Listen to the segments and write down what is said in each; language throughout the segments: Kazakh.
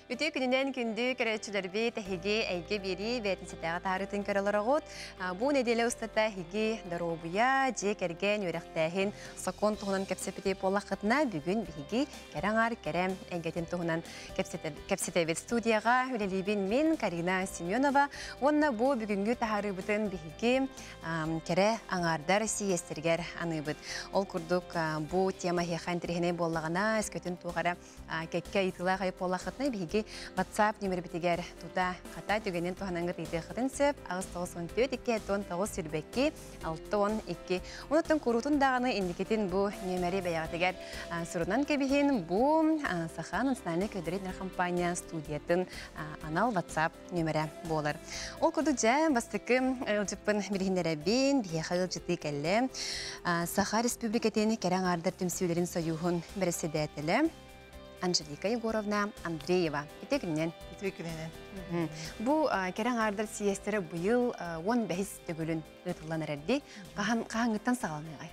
Үтü күнінен күнді көрәтшілербі тәхеге әйге бері бәтінсетіға тарытын көрілеріғыт. Бұл неделі ұстата әйге даробыя, жек әрген өріқтәхін сақон тұғынан кәпсепеті болақытына бүгін бейге кәраңар кәрәм әйгетін тұғынан кәпсетәбет студияға үлелейбін мен Карина Семенова. Онна бұл бүгінгі тағары бұтын бейге кәрі аңардар сиестергер аныбыт. Ол күрдік бұл тема хеқан тірігіне болағына әскөтін туғара кәкке итыла қайып болақытына бейге WhatsApp нөмір бітігер тута қата төгенен туғанаңғыр еді қытын сөп, ағыз 94-2-9 сүрбәкке 6-12. Онытын күрутын дағаны индикетін бұл нөмірі бәяғатығар сұрынан кәбіген бұл Сахан ұнсынаны көдіретнер компания студиятын анал WhatsApp нөмірі болыр. Ол күрді жа бастықы ұлжыппын біргендері бен бейеқі ұлжыты кәлі Саха Республикатын кәрәң ардыр түмсеулерін союғын бірісі дәтілі Анжелика Егоровна Андреева. Итекінен? Итекінен. Бұл кәрәң ардыр сиестері бұйыл 15 төгілін ұтыланыр әрді. Қағаңыттан сағалыны ғай?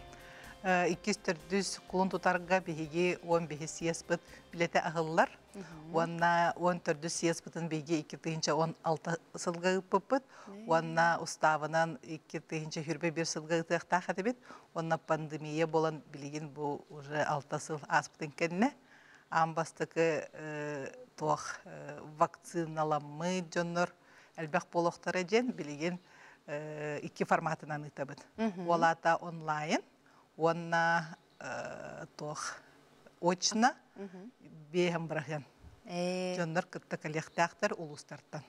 200 құлын тұтарға бейге 15 сиес бұд білеті ағылылар. Онна 14 сиес бұдын бейге 2-16 сылға ұппыд. Онна ұставынан 2 хүрбе 1 сылға ұтықтақ әдебет. Онна пандемия болан білеген бұл уже 6 сыл аспытын кәнне. Амбастықы тоқ вакциналамы жоннор әлбәқ болуқтары жен білеген 2 форматынан ұтабыд. Олата онлайн, онна тоқ очна бейхім бірген. Жоннор күтті кәлектақтар ұлыстарттан.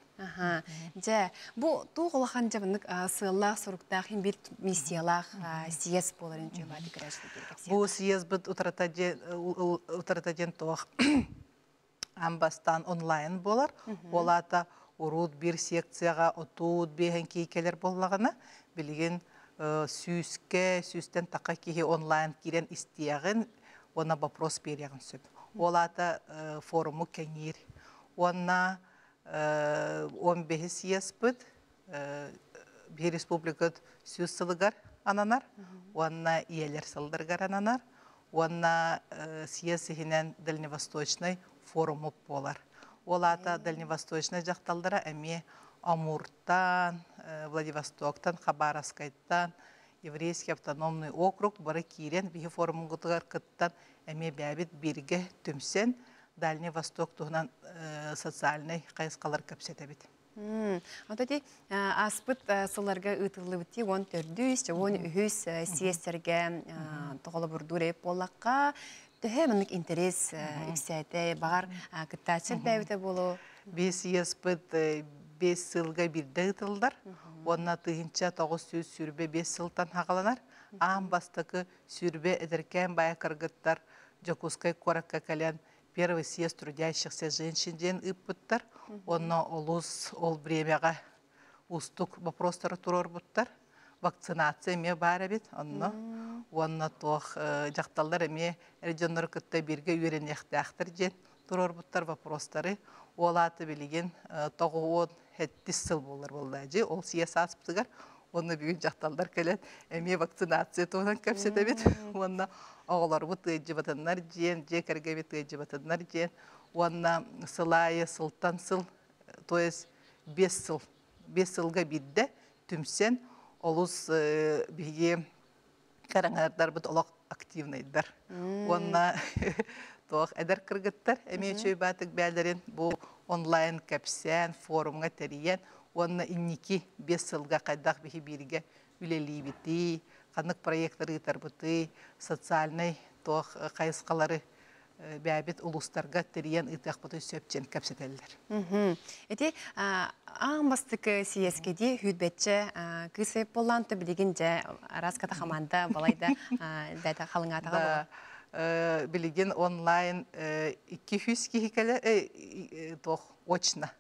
Бұл туғылақан жабындық сығылақ, сұрықтақ, бір миссиялақ сиез боларын жөбады көрәшілі керек. Бұл сиез бұд ұтыратаден тоқ амбастан онлайн болар. Олата ұруд бір секцияға ұтуд бейхен кейкелер болағына білген сүйістен таққа кейі онлайн керен істияғын, ona вопрос береген сөп. Олата форуму кәңер. Ona 15 сиес бұд, бір республикат сөз сылығар ананар, ona иелер сылдырғар ананар, ona сиес ехінен Дальневосточный форуму болар. Олата Дальневосточный жақталдыра әме Амуртан, Владивостоктан, Хабаровскайттан, Еврейский автономный округ бары кирен бихи форумын ғытығар кыттан әме бәбіт берге түмсен Дальний Восток туғынан социальный қайысқалар көпсеті бет. Отады аспыт сыларға ұтылы бітті 14-10 сиестерге тұғылы бұрдур еп болаққа түхе мұнық интерес үксәті бағар күттачыр бәбіті болу? Бес сиеспыт 5 сылға бірді ұтылдар. Онна тыгынча 900 сүрбе 5 сылтан хағаланар. Ам бастықы сүрбе әдіркен бая кыргыттар, Жокускай коракка калян первый съезд трудящихся женщин ден ыппыттар. Онна олус ол бремяға устук вопростары турор буттар. Вакцинация ме бары бит. Онна тоқ жақталдар әме регионлар күтті бірге үйренектәқтір ден турор буттар вопростары. Олаты білеген тоғы 7 сыл болар болды. Ол сиес асыптығар. Оны бүгін жақталдар кәлет әме вакцинация тоғынан көпсеті бет. Онна оғылар бұт өйджібатынлар жен, жекерге бет өйджібатынлар жен. Онна сылайы сылтан сыл, то есть 5 сыл. 5 сылға бидді түмсен олыс біге қараңардар бұт олақ активнайдар. Онна тоқ әдір кіргіттар, әме чөй батық бәлдерін бұл онлайн кәпсән, форумға тәрейен, онна инники 5 сылға қайдақ бігі бірге үлелей біті, қанық проекттары тарбыты, социальный тоқ қайысқалары бәбет ұлыстарға тәрейен ұйтақ бұты сөпчен кәпсетелдер. Әте, аң бастықы сиескеде хүйтбәтші күсіп боланты білеген жа арасқата қаманда балайда дәті қалыңатыға болу? Білеген онлайн 200 кихикелер, тоқ очна.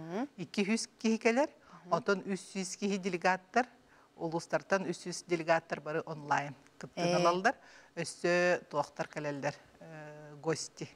200 кихикелер, онтан 300 кихи делегаттар, ұлыстартан 300 делегаттар бары онлайн күттін алалдар. Өсі тоқтар кәлелдер, гости.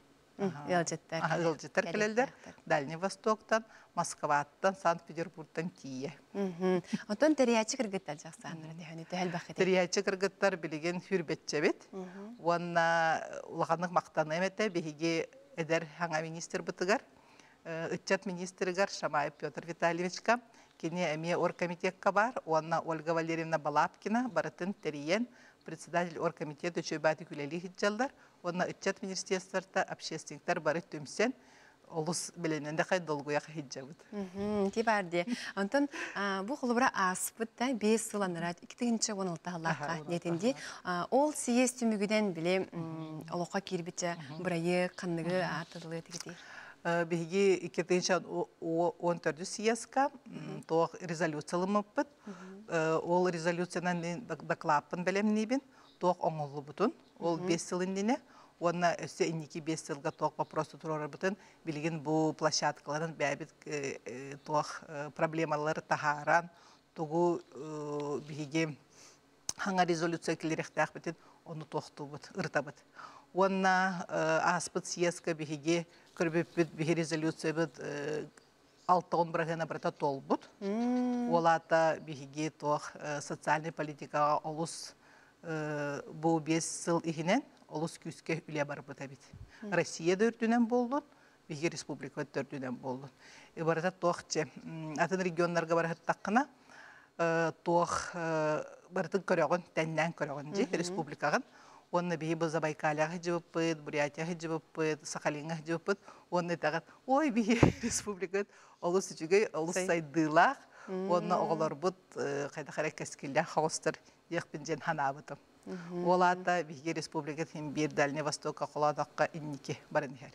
Илжеттер кәлелдер. Дальний Востоктан, Москваттан, Санкт-Петербургтан тие. Онтан тәриячы кіргіттар жақсаныр? Тәриячы кіргіттар білеген хүрбетче бет. Онна ұлғанық мақтаны әметті бейге әдер хаңа министр бұтығар. ытчат министригар Шамаев Петр Витальевичка, кене эме оргкомитетка бар, онна Ольга Валерьевна Балапкина, барытын териен, председатель оргкомитета чөйбаты күлели хиджалдар, онна ытчат министерстварта общественниктер бары түмсен, олус белененде қай долгуя хиджабыт. Ти барди. Антон, бу холбара аспыт да 5 жыл анырат 2-16 халлакка нетинди. Ол сиес түмүгүден биле олока кирбиче бурайы канныгы атылы тигити. Биги 2014 съездка, то резолюциялымыппыт. Ол резолюциянан докладпын белем небен, то оңолу бутун. Ол 5 жыл индине. Онна өсө инники 5 жылга тоқ вопросы турар бутун. Билген бу площадкаларын бәбит тоқ проблемалары тахаран, тугу биги ханга резолюция келеректак бутун, оны тоқту бут, ыртабыт. Онна аспыт съездка биги көрбөппүт биги резолюция бут 6-10 брагана брата толбут. Олата биги тоқ социальный политикага олус бу 5 жыл ихинен олус күске үле бар бұта бит. Россия дөрдүнен болдун, биги республика дөрдүнен болдун. Барата тоқче, атын регионларга барат таққына, тоқ бартын көрөгөн, тәннен көрөгөн же, республикаган. Онны биги бұл Забайкалияға жібіппіт, Бурятияға жібіппіт, Сахалинға жібіппіт. Онны тағат, ой, биги республика олус үчіге, олус сайдылақ. Онны оғылар бұд, қайда қарай кәскелі қауыстыр, еқпін жен ханабытым. Олата биги республика тем бир Дальний Востокка коладакка инники барын хер.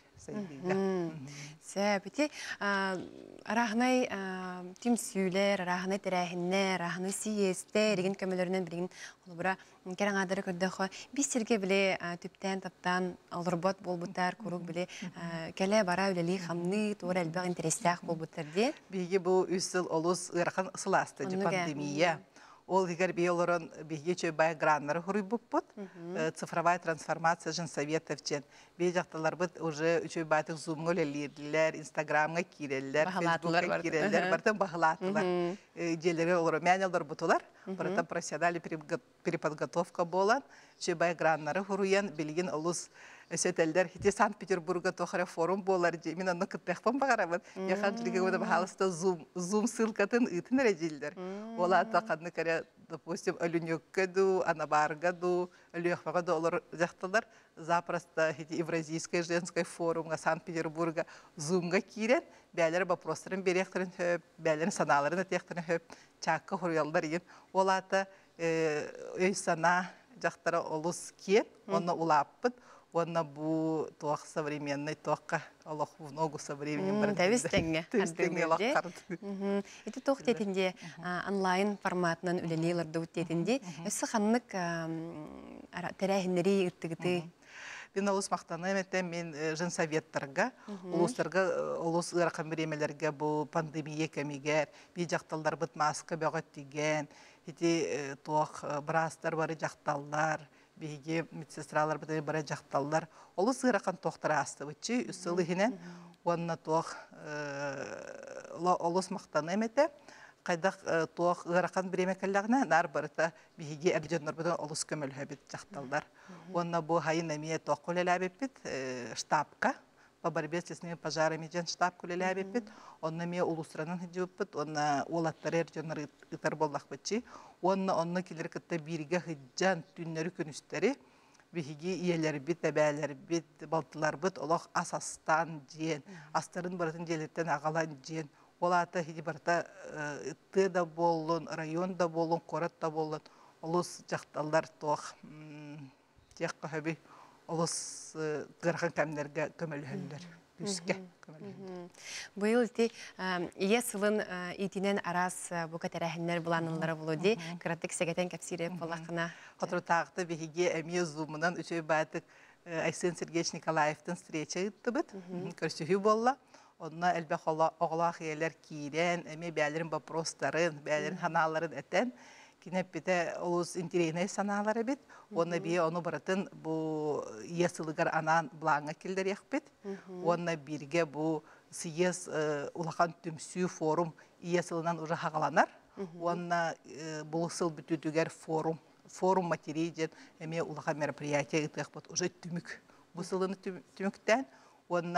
Сәбити арахнай тим сүйлер, арахнай терәһиннәр, арахнай сиесте деген көмөлөрүнөн билген олбура керең адыры көрдөхө бисерге биле түптән таптан алырбат болбуттар курук биле келе бара үлели хамны тура элбек интерессак болбуттар ди. Биги бу үсүл олус ырхан ысыласты пандемия. Ол егер биолорон биге чөйбай граннары хуруй буппут, цифровая трансформация женсоветов чен. Бейжақталар бұд уже чөйбайтық зумға лерлер, инстаграмға киреллер, фейсбукқа киреллер, бартын бағылатылар. Делері олар мәнелдер бұтылар, бартын проседали переподготовка болан, чөйбай граннары хуруян білген олыс өсетелдер. Хите Санкт-Петербурга тохара форум болар же. Мен анны кыттақпан бағарабын. Яхан жүрге өді бағалыста зум ссылкатын үтін рәжелдер. Ола тақанны кәрі, допустим, Олюнёкка ду, Анабарга ду, Олюяхмаға ду олар жақтылар. Запросто хите Евразийская женская форумға Санкт-Петербурга зумға кирен, бәлері вопростарын беректірін хөп, бәлерін саналарын әтектірін хөп, чаққа хуруялдар еген. Ола та өй сана жақтары олыс кен, оны улаппыд. Онна бу тоқ современный тоққа Аллах много со временем бар. Тәвистеңге. Тәвистеңге лаққарды. Ити тоқ детинде онлайн форматынан үлелейлерді өттетінде өсі қанлық тәрәхінлері үрттігіті. Мен олыс мақтаны әметтен мен женсоветтарға, олыс ұрақын біремелерге бұл пандемия кәмегер, бей жақталдар бұд маска бәғат деген, ити тоқ бірастар бары жақталдар, бейге медсестралар бұдай бара жақталдар. Олыс ұрақын тоқтары асты бұтчы, үсілі хінен, онына тоқ олыс мақтаны әметтен, қайдақ тоқ ұрақын біремекәліғіне нар барыта бейге әрденлер бұдан олыс көміл хөбет жақталдар. Онна бу хайын әмие тоқ көлеләбеппет штабка, по борьбе с лесными пожарами жен штаб көлеләбеппет, онна мие улустранын хиджіппет, онна олаттары әрденлер ытар болдақ бітчі, онна келер кітті бірге хиджан түннері күністері, бейге иелер бит, әбәлер бит, балтылар бит, олақ асастан жен, астарын баратын желеттен ағалан жен, олата хиджи барта ытты да болын, район да болын, корат да болын, олыс жақталдар тоқ, Текка хөби олыс ғырған кәмдерге көмөлі үске көмөлі. Бұл ити ие сылын итинен арас бұқа тәрәхінлер бұланылары болу де, күраттық сәгетен кәпсире болақына. Қатыру тағыты бігеге әмие зумынан үшөй бәтік Айсен Сергеевич Николаевтың встреча үтті бұд, көрсіхі болла. Онына әлбәқ оғылақ елер кейрен, әме бәлерін бапростарын, бәлерін ханаларын әтен, Кинеп бите олус интерейнай саналары бит, онна бие оны баратын бу есылыгар анан блаңа келдер яқпет, онна бирге бу сиес улақан түмсүү форум есылынан уже хағаланар, онна бұл сыл бүтүдігер форум материяден әме улақан мероприятия ұтық бот, уже түмік. Бұл сылыны түміктен, онна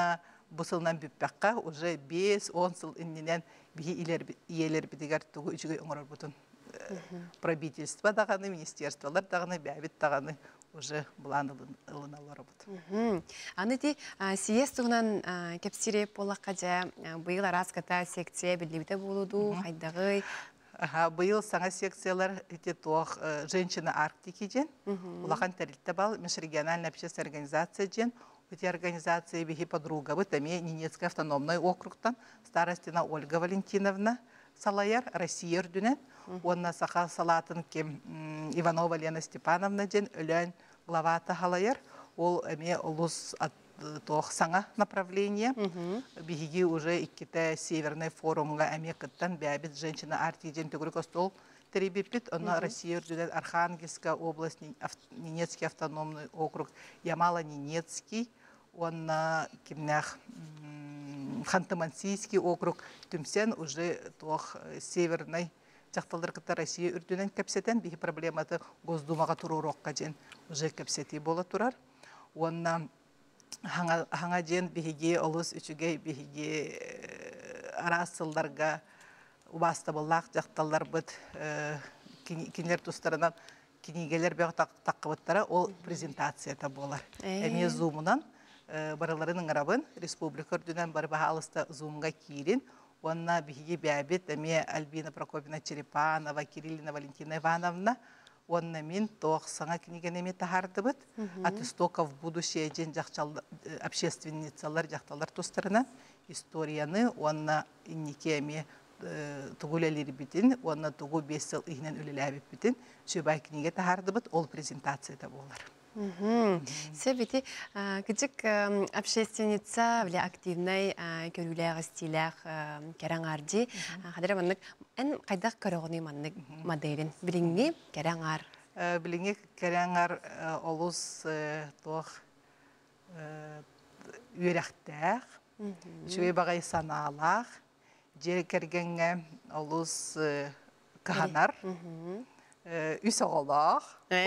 бу сылнан бүппәккә уже 5-10 сыл инненен бихи иелер бидигер тугу үчүгө оңорор бутун правительство даганы, министерстволар даганы, бәбит даганы уже булан ылыналар бут. Аны ти съезд тугунан кепсире полакка жа быйыл араската секция билибите болуду, хайдагы. Быйыл саңа секциялар ите туох женщина Арктики жен, улахан тәрилте бал, межрегиональная общественная организация жен, эти организации бихи подруга быт, эме Ненецкий автономный округтан, старостина Ольга Валентиновна Салаяр, Россия үрдінен, онна саха салатын кем Иванова Лена Степановна жен, өлән главата халаяр, ол эме улус тоқ саңа направление. Бихиги уже икките Северный форумга эме кыттан бәбит женщина артиден түгірік остол теребеппит. Онна Россия үрдінен Архангельская область, Ненецкий автономный округ, Ямало-Ненецкий, онна кемнях Ханты-Мансийский округ, түмсен уже тоқ Северный жақталдар кытта Россия үрдінен кәпсетен, бихи проблематы Госдумаға тұрурокка жен уже кәпсети бола тұрар. Онна хаңа жен бихиге олыс үчіге бихиге арасылдарға убаста боллақ жақталдар бұд кинер тұстарынан кинигелер бәғі таққыбыттара ол презентацията болар. Әме зумынан бараларының арабын республика үрдінен бар баға алыста зумға кейрін. Онна бихиге бәбет әме Альбина Прокопина Черепанова, Кириллина Валентина Ивановна, онна мен тоқ саңа книгенеме тахарды бұд. От истоков будущее жен общественницалар жақталар тұстарынан историяны, онна иннеке әме тұғылелері бітін, онна тұғы 5 сыл игнен өлеләбіп бітін, сөйбай книге тахарды бұд, ол презентацияда болар. Себети кичик общественница вля активной көрүләр стилях кераңарди хадыр маннык эн кайдак көрөгөнү маннык моделин билиңи кераңар билиңи кераңар олус тох үйрәктәк чөй багай саналах жер кергенге олус каханар үс оголах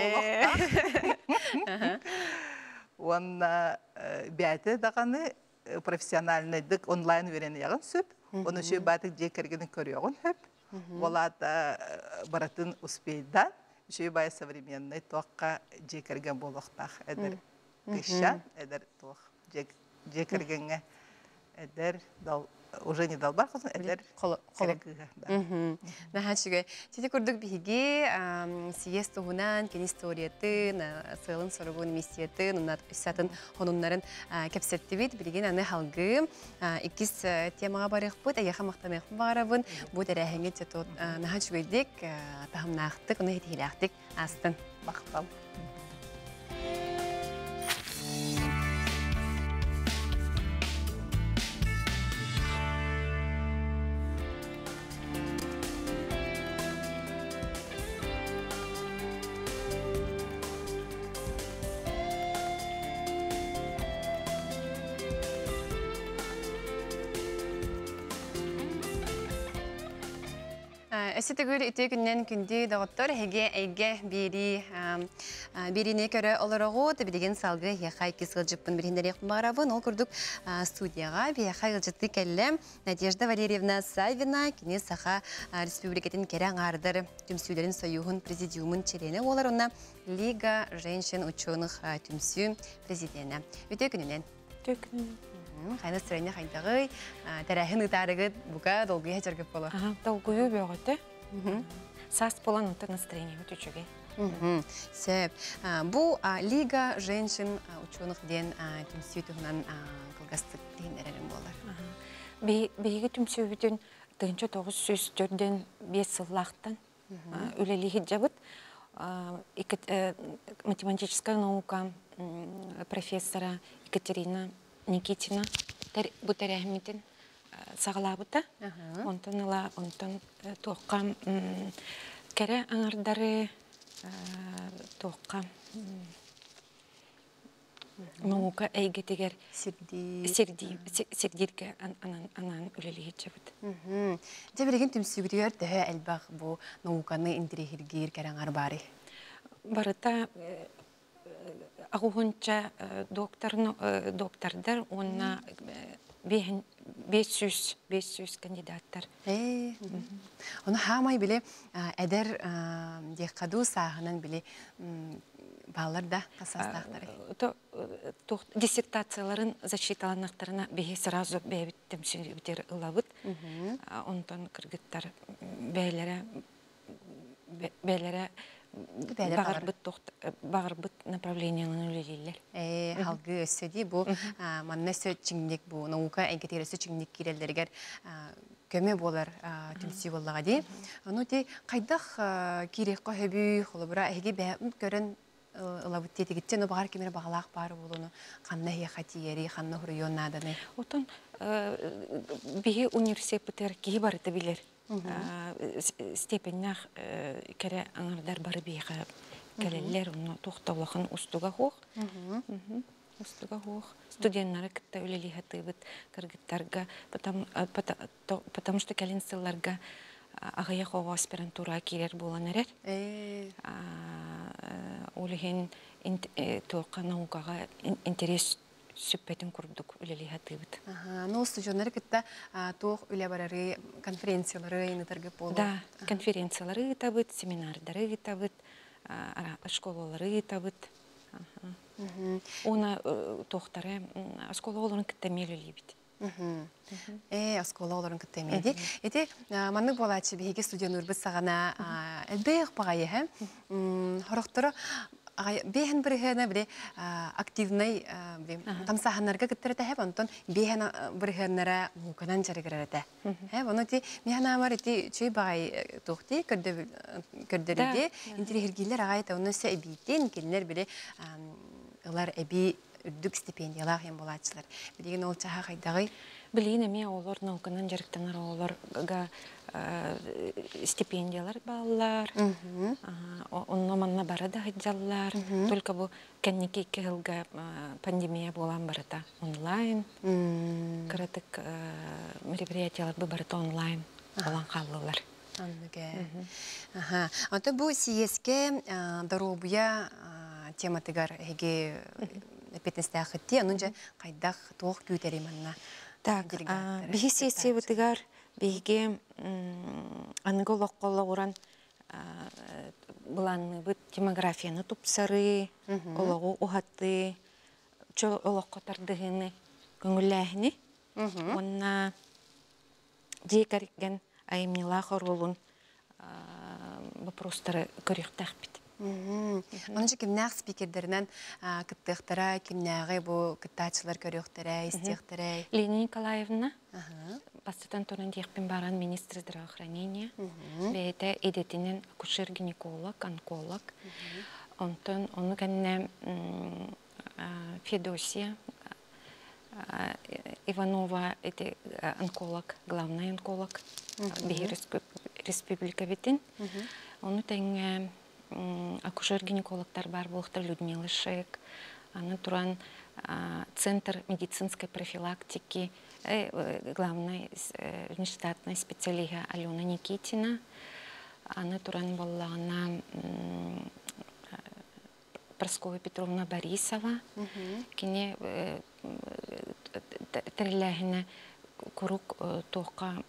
онна бәті дағаны профессиональный дық онлайн верені яғын сөп. Оны шөй бәтік жек кергені көріғын хөп. Олады баратын успейдан, шөй бәй современный тоққа жек керген болуқтақ. Әдір кішан, әдір тоқ жек кергенге әдір уже не долбар қылсын, әдір керекіға. Нахачыға, сеті көрдік бігі съезд тұғынан, кен историятын, сылын сұрығын миссиятын, үсатын онынларын кәпсетті бет, білген аны халғы икіз темаға барық бұд, әйеға мақтамақ барабын, бұд әрәхіңе тетот нахачыға дек, тағымнақтық, оны хетеліқтік астын. Мақтал. Әсі түгіл үті күннен күнді дағыттар әге әйге беріне көрі оларығы білеген салғы яқай кесіл жүппін біріндер еқпін бағарабын. Ол күрдік студияға бияқай ғылжытты кәлі Надежда Валерьевна Савина кене сақа республикетін керен ардыр түмсүйлерін союғын президиумын черені олар онна Лига женщин ученых түмсү президенті. Үті күнінен? Қайны сұрайны қайдағы тәрәхін ұтарығы бұға долгыя жәргіп болу? Долгую бөғіті. Сас болан ұнты настроение өтүчіге. Сөп. Бұл Лига женщин ученых ден түмсүй тұғынан қылғастық дейіндерерін болар. Бейгі түмсүй бүтін 1904-ден 5 сыллақтан өлелігі жабыт. Математическая наука профессора Екатерина Никитина бұтарәхметін сағылабыта. Онтан тоққа кәрі аңардары тоққа наука әйгетігер сердирге анан өлелі етчебіт. Жабелеген түмсігірігер тәхі әлбақ бұл науканы интерегергер кәрі аңар бары? Барыта ағуғынша доктордар, онна 500 кандидаттар. Оны хамай біле әдер декаду сағынан біле балар да тасастақтары. Диссертацияларын защиталанақтарына бейе сразу бәйбіттім сөйтер ұлабыт. Онтан кыргыттар бәйлері бағырбыт направленияларын өлелейлер. Халгы өссөді бұл манна сөт чиңнек бұл наука әңкетері сөт чиңнек керелдергер көме болар түмсі болаға дей. Оны де қайдақ керек қойбүй қолыбыра әйге бәйбіт көрін ылабыт тетігіттен бағар кемері бағалақ бары болуыны қанна хеқатиері, қанна хұрыйон наданы. Отын бейі университеттер кейі барыты білер. Степеннах кәрі аңырдар бары бейға кәлелер, оны тоқтаулақын ұстуға хоқ. Студенттары кітті өлелі хатыбыт кіргіттарға, потому что кәлін сылларға ағая қоға аспирантура келер болан әрер. Олығын тоққа наукаға интерес сүппетін күрдік өлелі хатыбыт. Ну, студенттары кітті тоқ өлі барары конференциялары енітіргі болу? Да, конференциялары етабыт, семинардары етабыт, школалары етабыт. Оны тоқтары школа оларын кіттемелі лебеді. Аскола оларын кіттемеді. Еті, манның болачы бейге студент үрбіт сағана әлбейік бағайы. Хорықтыры бейхен бірігені біле активнай тамсағанларға кіттірі тәхеп, онтон бейхен бірігенлері мұқынан жарығыр әті. Оны те, мейхен амар еті чөй бағай тоқты көрдіріде, интерегергейлер ағайты оны сө әбейттен келінер біле олар әбей үрдік стипендиялақ ем болатшылар. Білеген ол чаға қайдағай? Білейін әме олар наукынан жарықтанар оларға стипендиялар балалар, онны манна барады ғайдалар. Только бұл кәннеке кәлгі пандемия болан барыда онлайн. Кіратық мероприятиялар бұл барыда онлайн болан қалылар. Аты бұл сиеске даробуя тематыгар әге петнесті ақытти, анынжа қайдақ тоқ күйтері манна. Так, бігі сиесе бұтыгар бейге анығы лоққолы оран бұланы бұт демографияны тұпсары, олығы ұғатты, чол олыққотардығыны көңіләхіні. Онна дейкарген айымнила қорғылын вопростары көріқтақ біт. Оныншы кімнәқ спикердерінен кіттіқтара, кімнәғі бұл кіттачылар көріқтара, істіқтара? Лена Николаевна, бастатан тұрын дейікпен баран министр здравоохранения, бәйті едетінен акушер-гинеколог, онколог. Оны кәнне Федосия Иванова, это онколог, главный онколог, бейі республика бетін. Оны тәңі акушер-гинекологтар бар болықтар Людмила Шек, аны туран Центр медицинской профилактики, главная внештатная специалига Алена Никитина, аны туран боллағына Проскова Петровна Борисова, кене тәріләгіне курук тоқа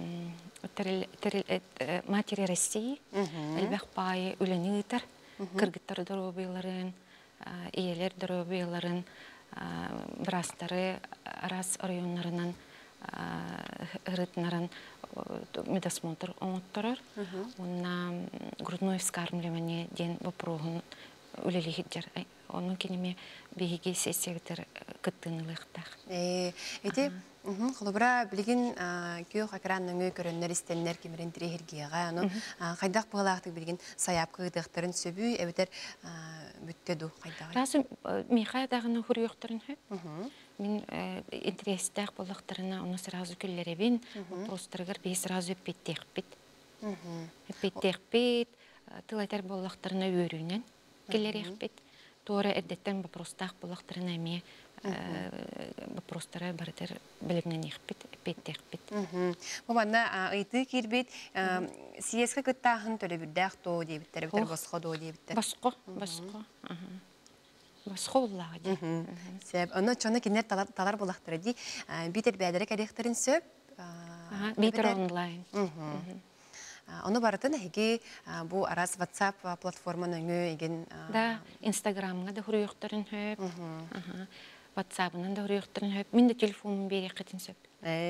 матери России, әлбәқ байы үләні ұтар, кіргіттар дұробияларын, иелер дұробияларын, бірастары арас районларынан ғырытнарын медосмотр оңыттырыр. Онна грудной вскармливание ден вопроғын үлелі хиджар. Оның кенеме бейге сессиятыр кыттынылықтақ. Эти холобра билген күйөк экранның көрөннөр истеннер кемерен тирехиргияга, аны кайдак булактык билген саяп кыдыктарын сөбүй, эбетер бүттеду кайдак. Разы михай дагына хурюктарын хэ. Мен интересдак булактарына оны сразу күллеребин, простыргар бей сразу петтекпит. Петтекпит, тылайтар булактарына өрүнен келерекпит. Тора әдеттен бапростақ бұлақтырын әме бапростары барытыр білімнен еқпет, петтеқпет. Бұманна ұйты кербет, сиескі күттағын төлі бірдәқ доу дейбіттері, бітір босқо доу дейбіттер? Босқо. Басхоллага ди. Сөп, оны чоны кинер талар булактыры ди. Битер бәдәре кәрехтерин сөп. Битер онлайн. Оны барытын хеги бу арас WhatsApp платформаны өңө еген. Да, Инстаграмга да хурuyuqtарын хөп. WhatsApp-ынан да хурuyuqtарын хөп. Мен де телефонын бере кытын сөп.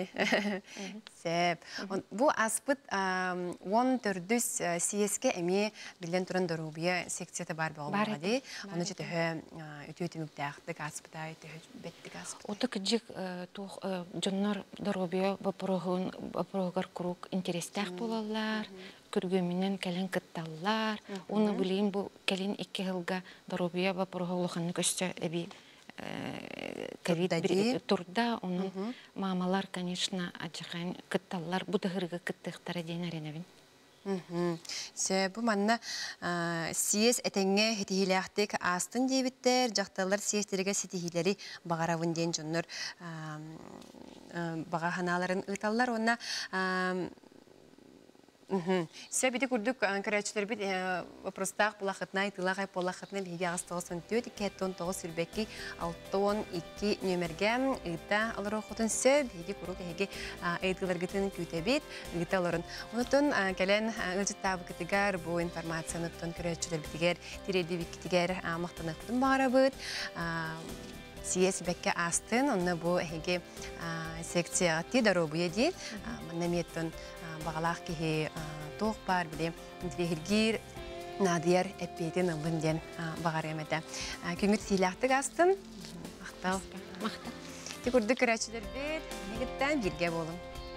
Сәп. Бу аспыт 10 төрдүс CSK эми билен туран дорубия секцияда бар болгон ди. Оны жете үтүтүмүктәхтик аспытай беттик аспыт. Ота кыжык тух жоннор дорубия вопрогар круг интерестах болалар. Көргөмүнөн келен кытталлар. Оны билейин бу келен 2 жылга дорубия вопроголуханны көстө эби ковид турда onun мамалар, конечно, ажыган кытталлар будыгырга кыттыктары дейін аренабин. Бу манна сиес этеңге хитихилэхтик астын дейбиттер, жакталар сиестерге ситихилери багаравын дейін жоннор багаханаларын ыталлар, онна Сөбіді күрдік көрәтшілер бит вопростақ бұлақытнай, тылағай бұлақытнай бейге ағыстығысын төді, кәттон тоғы сүрбәкки 6-12 нөмерге ұйта алыр оқытын сөп, бейге күрік әйге әйткілер гітін күті бет, ұйта алырын. Онытын кәлін ұлжыт табы кітігер бұл информацияны көрәтшілер бітігер, тиреді бекітігер мақтанықтың бағара бұд. Сиес бәкке астын, онны бұл әйге секция ати даробуя де, мәнеметтің бағалақ кеге тоқ бар, біле, интелегергер, надияр әппейтін ұлын ден бағар әмәді. Күңір силақтық астын, мақтал. Мақтал. Тек үрді көрәтшілер бет, негіттен бірге болың.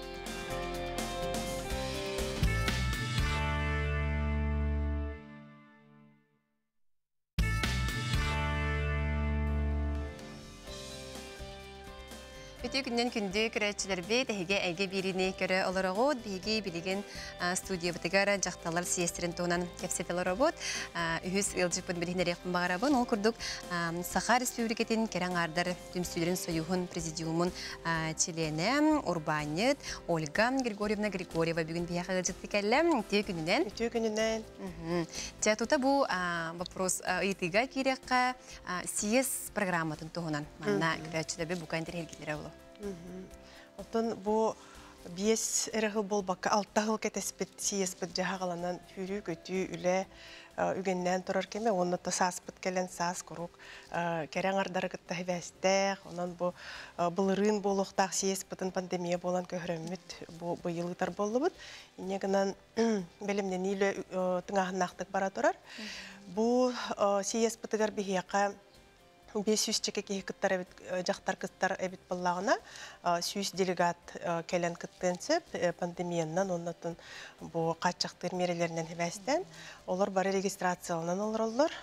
Өте күннен күнді көрәтшілер бет, әйге әйге біріне көрі оларағуд, бейге білеген студия бұтығара жақталар сиестерін тоғынан кәпсетелер обуд. Үйіз ұлжықпын білігіне рекпін бағарабын. Ол күрдік Саха Республикетін керен ардар түмсүйлерін сойуғын президиумын чилені Урбанет Ольга Григорьевна Григорьева бүгін бияға ұлжықты кәлі. Өте күнінен? Өте күнінен. Жатута бұл вопрос ұйтыға керекқа сиес программатын тоғынан. Манна көрәтшілер бе бұқа интерергелері олу. Отын бұл бес әріғыл бол баққа 6 ғыл кәтеспет сиеспет жағаланан хүрі көті үлі үгеннен тұрар кеме, оны да саспыт келен сас құруқ кәрен ардары күтті хәвәстәқ, онан бұлырын болуқтақ сиеспетін пандемия болан көхіріммет бұйылытар болу бұд. Инегінен бәлімнен үйлі тыңағын нақтық бара тұрар. Бұл сиеспетігер бігеқа 500 чеке кыттар жақтар кыттар эбит боллағына 100 делегат келен кыттенсеп пандемияннан оннатын бұл қатшақтыр мерелерінен хевәстен олар бары регистрациялынан олар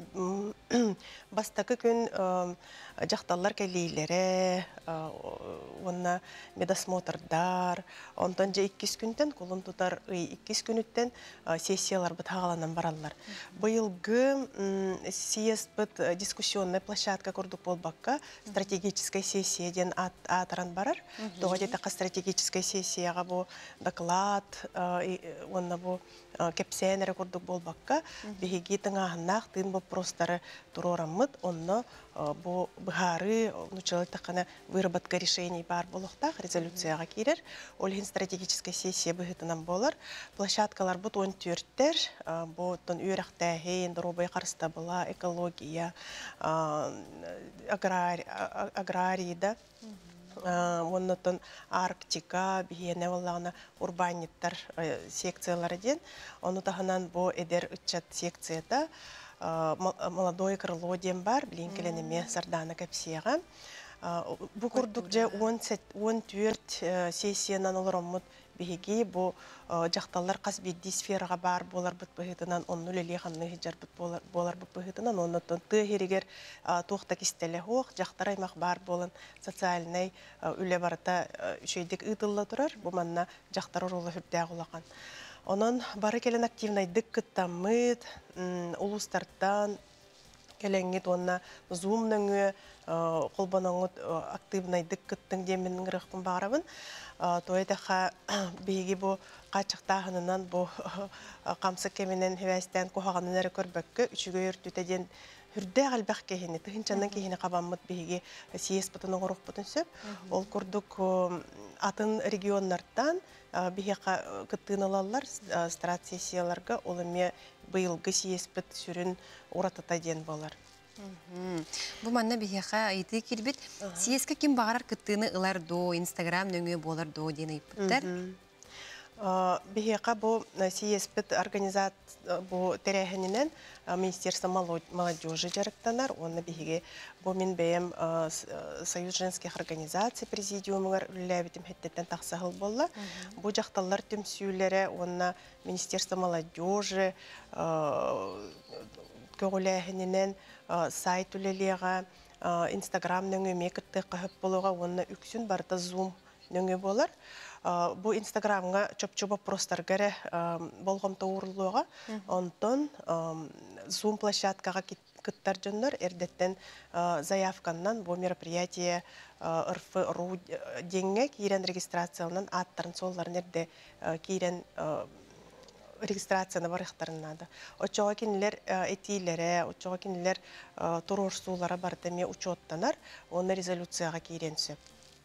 бастакы күн жақталар келейлері онна медосмотрдар ондан же 2 күнтен колын тұтар 2 күніттен сессиялар бұт ағаланан баралар. Бұйылғы съезд бұт дискуссионный площадка көрдік болбаққа стратегическая сессия ден атыран барар. Тоға детақа стратегическая сессияға бұл доклад, онна бұл кепсенері көрдік болбаққа бігеге тыңағынақ тыын вопростары тұрорамыд, онна бұл бұғары, нұчалы тақына выработка решений бар болуқтақ резолюцияға керер. Олхин стратегическая сессия бұғытынан болар. Площадкалар бұд 14-тер, бұдтың үйрақтәхейн, дұробай қарыста бұла, экология, аграрийда, оннатын Арктика, бігене олағына урбаниттар секциялары ден. Оны тағынан бұл әдер үтчат секцияда молодое крыло ден бар, білейін келенеме сарданы кәпсияға. Бұл күрдік же 14 сессиянан олар омыд бігеге бұл жақталар қас бедді сфераға бар болар бұт бұғытынан, оны өлелі қанны хиджар болар бұт бұғытынан, оннатын тұғырегер тоқта кестелі хоқ, жақтар аймақ бар болын социальный үлі барыта үшейдік ұтылы тұрар, бұл манна жақтар орылы хүрдәғ олаған. Онын бары келен активнайдық күттамыд, ұлыстарттан келеңгет онна зумныңы, қолбанаңыд активнайдық күттің деменің рықпын бағарабын. Тойдаға бейге бұл қачықтағынынан бұл қамсы кеменен хевәстен қоғағанын әрі көрбәккі, үшігі өртүтеден хүрдэ галбах кehini тыгынчанан кehini кабаммыт биги сиес бутун оңорук бутун сөп ол курдук атын регионнардан биги кыттыналалар стратсессияларга ол эме быйылгы сиеспит сүрүн уратата ден болар. Бу манна бихеха айты кирбит сиеске ким багарар кыттыны ылар до Инстаграм нөңө болар до ден айпыттар. Бихеха бу сиеспит организация бу терехенинен Министерство молодежи жарыктанар, онна бихиге бу мен бэм Союз женских организаций президиумугар үлләбитим хеттеттен тақсағыл болла. Бу жақталар түмсүйлері, онна Министерство молодежи көгіләхінінен сайт үлелеға, Инстаграм нөңі мекірті қағып болуға, онна үксін барда Zoom нөңі болар. Бу Инстаграмға чөп-чөп простаргары болғымта урылуға, онтон Zoom площадкаға кыттар жоннор эрдеттен заявканнан бу мероприятие РФ.ру денге кирен регистрациялынан аттарын солларын эрде кирен регистрацияны барықтарынады. Очоға кенілер этилері, очоға кенілер турорсулары бардаме учеттанар, оны резолюцияға кирен сөп.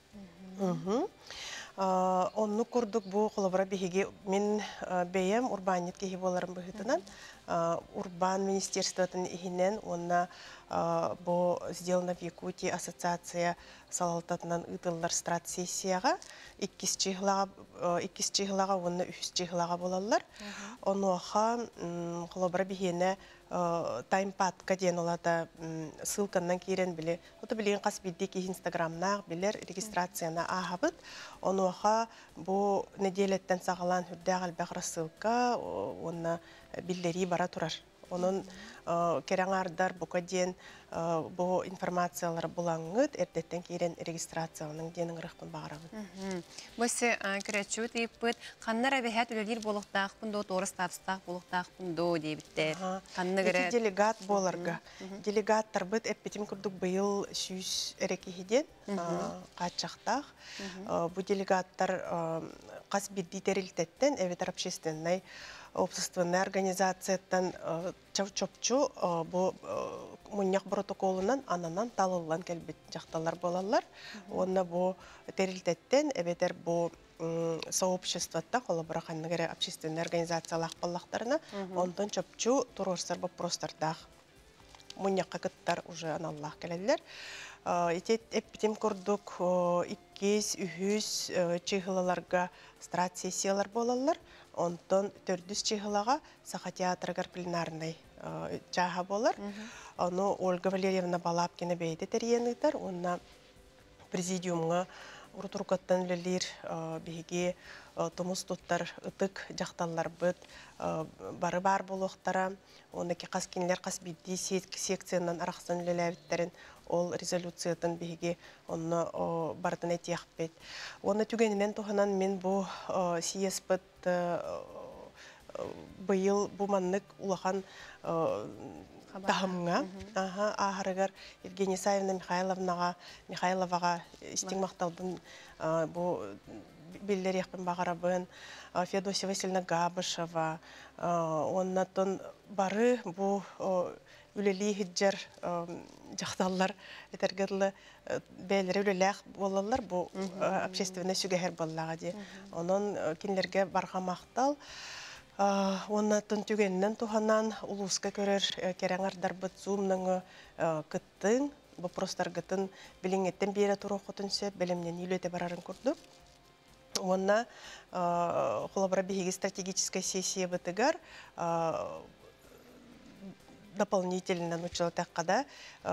Онны курдук бу қолабыра бихиге мен бейем урбанит кехи боларын бұхытынан урбан министерствотын ихинен онна бу сделана в Якутии ассоциация салалтатынан ытыллар стратсессияға 2 чиғылаға онна 3 чиғылаға болалар. Онуаха қолабыра бихине таймпадка ден олада ссылканнан кейрен біле. Оты білеген қас биддеки Инстаграмнақ білер регистрацияна ағабыд. Онуаха бұ неделеттен сағалан хүрдәғал бәғра ссылка онна білдері бара тұрар. Onun kerаңардар бұқа ден бұ информациялар бұлаңғыд, әрдеттен кейрен регистрациялының денің рықпын бағарабын. Бұсы күрәтші өтейіппіт, қаннар әбәхәт өлелер болуқтақпын до, торыс табыстақ болуқтақпын до дейбіттер. Эти делегат боларға. Делегаттар бұд әппетім күрдік бұйыл сүйіс әрекейден қатшақтақ. Бұ делегаттар қас бірді терілтеттен әветар общественной общественная организацияттан чөп-чөпчу бу муньяк протоколунан ананан талылан келбет жакталар болалар. Онна бу терилтеттен эбетер бу сообществотта колобраханныгere общественная организациялар баллактарына ондан чөпчу турорсар бу простардах муньякка кыттар уже аналлах келелер. Итет эпитем курдук 200 чыгылаларга стратсессиялар болалар. Онтон 400 чыгылага саха театргар пленарный жаха болар. Ону Ольга Валерьевна Балапкина бейде терьенитер. Онна президиумга урутуркаттан лелир биги томус туттар ытык жакталлар быт бары бар болуктара. Оныки каскинлер кас бидди секциянан араксан лелебиттерин ол резолюциятын биги онны бардын этияхпет. Оны түгенинен туханан мен бу сиеспыт быйыл бу маннык улахан тахымга ахарыгар Евгения Саевна Михайловага истигмакталдын бу биллер яқпен бағарабын, Феодосия Васильевна Габышева, оннатын бары бу үлелі хиджар жақталар етергерлі бәлері үлеләқ болалар бу общественный сүгәхер боллаға де. Onun кинлерге барға мақтал. Оннатын түгеннен туханан улуска көрер кереңардар бұт зумның кыттың, бу простар гытын билиңеттен бері тұру құтын сөп, білімнен үйлеті барарын көрді. Онна холобра бихиги стратегическая сессия бытыгар дополнительно нучила таққада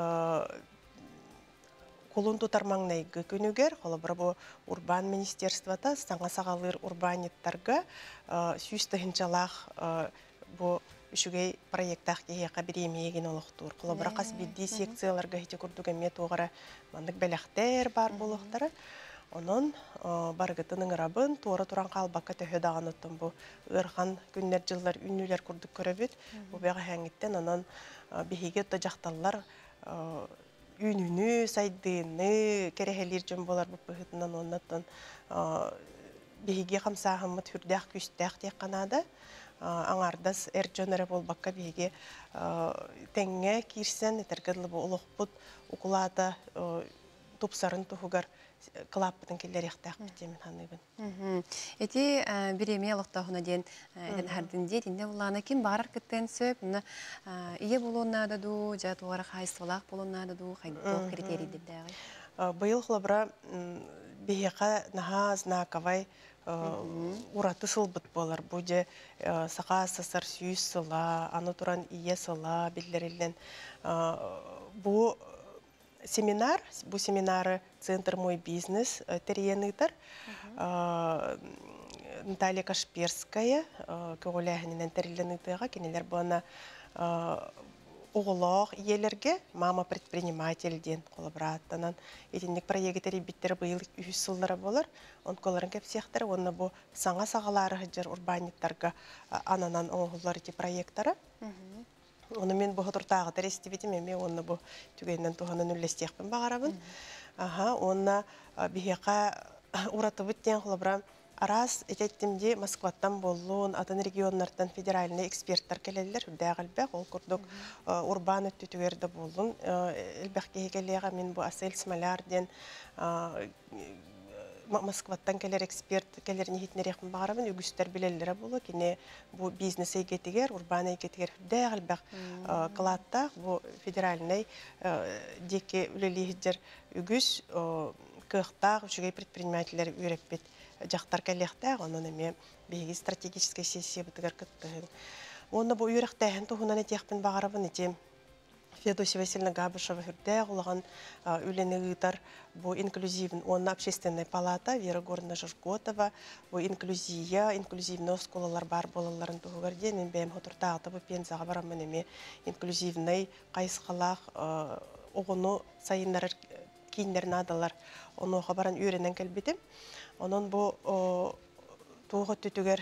колун тутармаңнайгы күнүгер холобра бу урбан министерствота саңа сағалыр урбаниттарга сүйістігінчалақ бу үшігей проекттақ кейеқа біремеген олықтур. Холобра қас бидді секцияларға хете күрдігі мет оғара мандық бәліқтер бар болуқтары. Onun bargıtının rabın tuğra turan qalbaqqa töhü dağınıttım bu ırğan günler жыллар ünlüler kurduk köröbüt. Bu beğe hangitten onun bihige tajaqtallar ününü, saydığını, kerehelir jön bolar bu pıhıtından ondan bihige qamsağımı türdəq küstəq diye qanada. аңардас эрджонере болбакка биге теңге кирсен этергедле бу улукпут укулата тупсарын тухугар клаппытын келерехтак битемин ханыбын. Эти биреме алыктахуна ден этен хардын дет инде булана ким барар кеттен сөп ие болуна ду жа тугара хайсвалак болуна ду хайдо критерий дедагы. Быйыл хлабра бияка наха знаковай ураты сылбыт болар. Бу же сака сасар сүйүс сыла, аны туран ие сыла билдерилен. Бу семинар, бу семинары Центр мой бизнес терьеныдыр. Наталья Кашперская, көгөләһинен терьеныдыга кенелер буна оғылақ иелерге мама предприниматель ден коллабораттанан этинник проекттери биттер быйыл 3 сыллары болар. Он колорын кепсияқтары, онна бу саңа сағалары жер урбаниттарға ананан оғылар эти проекттары. Оны мен бу хатуртагы терестибитим эме онна бу түгеннен туханын үллестекпин багарабын. Онна бихека уратыбыт ден коллабора арас этеттимди Москваттан боллун, атын регионнардан федеральный эксперттар келелер, дәгылбәк, ол курдук урбан өттүтүгерде боллун. Элбәк кегелега мен бу Асель Смолярден Москваттан келер эксперт келерни хитнерехин багарабын, үгүстер билеллере болу, кине бу бизнес эйгетигер, урбан эйгетигер дәгылбәк кылатта, бу федеральный деке үлелихиджер үгүс кыхтаг жүгей предпринимательлер үйреппет. Жақтар кәлектәг, оның әме бейгі стратегическая сессия бұтығар күттігін. Оны бұл үйректәғін тұғынан әтеқпін бағарабын әте Федосия Васильевна Габышева хүрдәг олаған үлені ғытар бұл инклюзивін, оны общественная палата, Вера Горна Жирготова, бұл инклюзивный осколалар бар болаларын тұғығар ден, мен бәйім ғытыртағыты бұл пензаға барамын әме инклюзивный қайысқалақ оғыны сайынлары кейіндерін адалар, оны оға баран үйренен кәлбетім. Onun bu tuğu tütüger,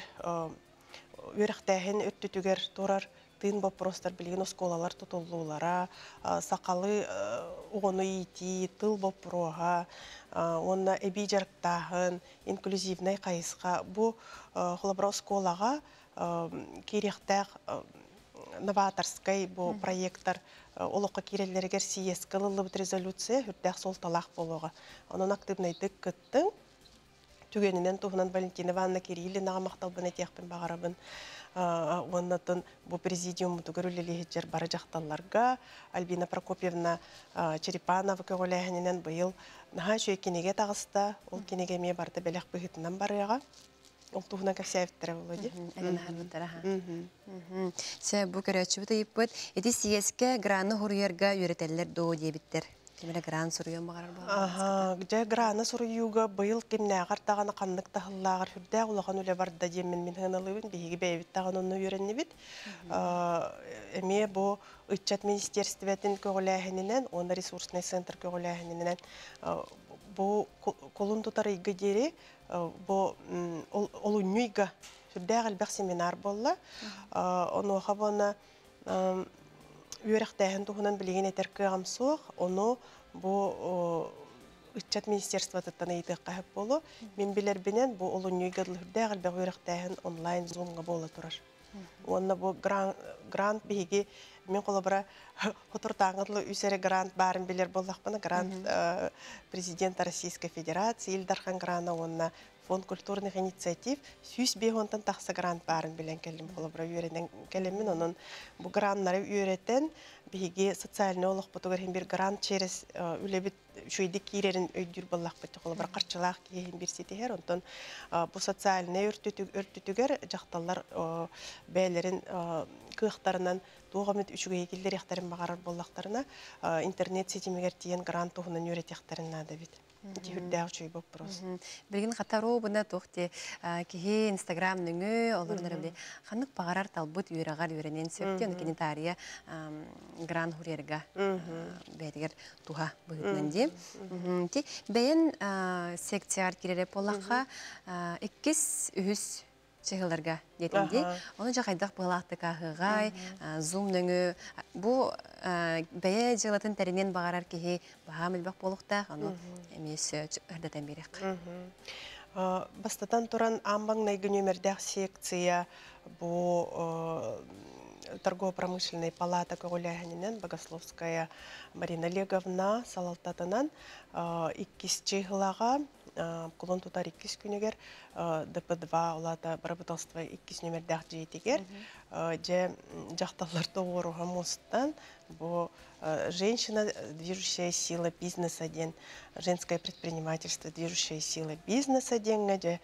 ürektəhin öttütüger torar tığın boprostar bilgin oskolalar tutullulara, sakalı onu iti, tıl boproha, onna ebi jarktahın, inklüzivnay kayısqa. Bu xolabra oskolaga kerektəq novatorskay bu proyektlar олыққа керелерігер сиескалылы бұт резолюция үрдәқ сол талақ болуға. Onun активнайдық күттің, түгенінен туғынан Валентина Ивановна Кириллинаға мақталбын әтеқпін бағарабын. Оннатын бұл президиум түгірілелігер бары жақталларға, Альбина Прокопьевна Черепанова көгіләхінінен бұйыл наға шөй кенеге тағыста, ол кенеге ме барды бәләқ бұғытынан барыға. Ол туғынан кәпсәйіптірі болады. Әлін әрбіттірі. Сә бұл көрәтші бұты еппөт, еті сиеске граны ғұрыерға үйретелілер доу дебіттер. Кемері гран сұруйын бағарар бағар? Жа граны сұруйуға бұйыл кемнәғар тағаны қаннық тағылағар хүрдәқ олаған өлі барды демен мен ғыналығын бейгі бәйбіт тағын оны үйренне бет. Әме бұл ұтчат министерстветін көгіләхінінен, оны ресурсный центр көгіләхінінен бұл қолын тұтар үйгі дері, бұл олуңүйгі хүрдәқ әлбәқ семинар болла. Оны оға бұны үйректәһен туһунан билеген этерке гамсух, оны бу үтчат министерство таттан ыйтык кахып болу. Мен билер бинен бу олуңуй гадылырда галбы үйректәһен онлайн зумга бола турар. Онна бу грант биги мен колобра хотуртаңыдлы үсере грант барын билер боллакпына грант президента Российской Федерации Илдархан грана онна Фонд культурных инициатив сүйс бейхонтан тақсы грант барын білен келім қолыбыра үйренен келемін. Оның бұл гранттары үйретен бігі социальный олық бұтығыр бір грант через үлебіт шүйді кейрерін өйдір болақ бұты қолыбыра қарчылақ кейін бір сетігер. Онтан бұл социальный өртүтігер жақталар бәйлерін күйіқтарынан туғамет үшіге егілдер ектәрін бағарар болақтарына интернет сетімегер тиен грант тұғынан үйретектәрін нады бет. Тихүрдәг чөй боп просто. Билген хатаро буна тохте кихи Instagram нүңү олорлар биле. Ханнык багарар талбыт үйрагар үйренен сөптен комментария гран хурерга бергер туха бүгүнөн ди. Ти бен секциялар кирере полакка 2-3 чыгыларга детинди. Оны жакайдак балакты кагыгай, зум нүңү. Бу бәе жылатын тәрінен бағарар кеге баға мүлбәк болуқта, оны әмесі өрдәтен берек. Бастатан туран амбаң найгынемердәк секция бу торгово-промышленная палата Кагуляханинен Богословская Марина Олеговна салалтатынан иккисчи хылага кулон тутар иккис күнегер ДП-2 улата обработалство иккис номердәк жейтигер же жакталар тоғыруға мостан бу женщина движущая сила бизнеса ден женское предпринимательство движущая сила бизнеса ден же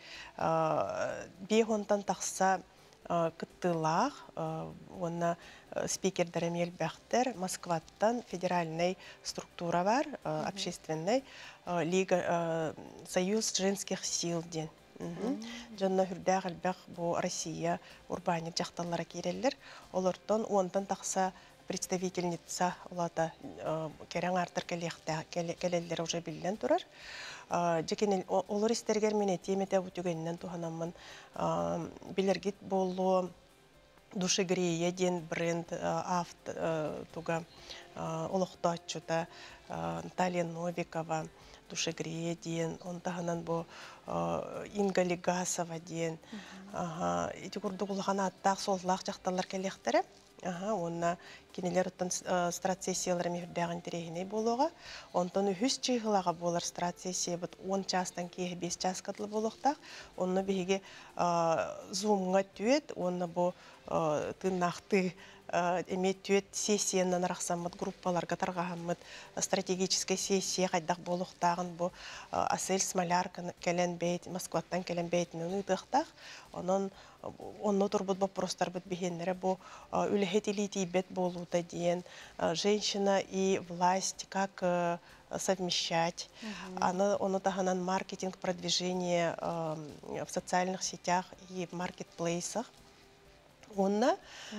бегонтан тақса кыттылах онна спикердерем елбәхтер Москваттан федеральный структура бар общественный лига союз женских сил ден Жонна хүрдәг әлбәк бу Россия урбанит жақталлара керелер олортон онтан тақса представительница улата керең артыр келелер уже билден турар. Жекенел олар истергер мен темете бүтүгеннен туханамын билергит болу душегрие ден бренд авт туга олохтачута Наталья Новикова душегрие ден онтаханан бу Инга Легасова ден эти курдугулгана аттак соллак жакталар келектери онна кинелер оттан стратсессияларами хүрдәгән терехине болуга онтан үһүс чыгылага болар стратсессия бит 10 частан кие 5 час катлы болуктак онны биге зумга түет онны бу тыннакты эмет түет сессиянан рахсаммыт группаларга таргаһаммыт стратегическая сессия кайдак болуктагын бу Асель Смолярка келен бейт Москваттан келен бейтин ыдыктак онно турбут вопростар бит бихеннере бу үлехетилити бет болута диен женщина и власть как совмещать. Оно таханан маркетинг, продвижение в социальных сетях и в маркетплейсах. Онна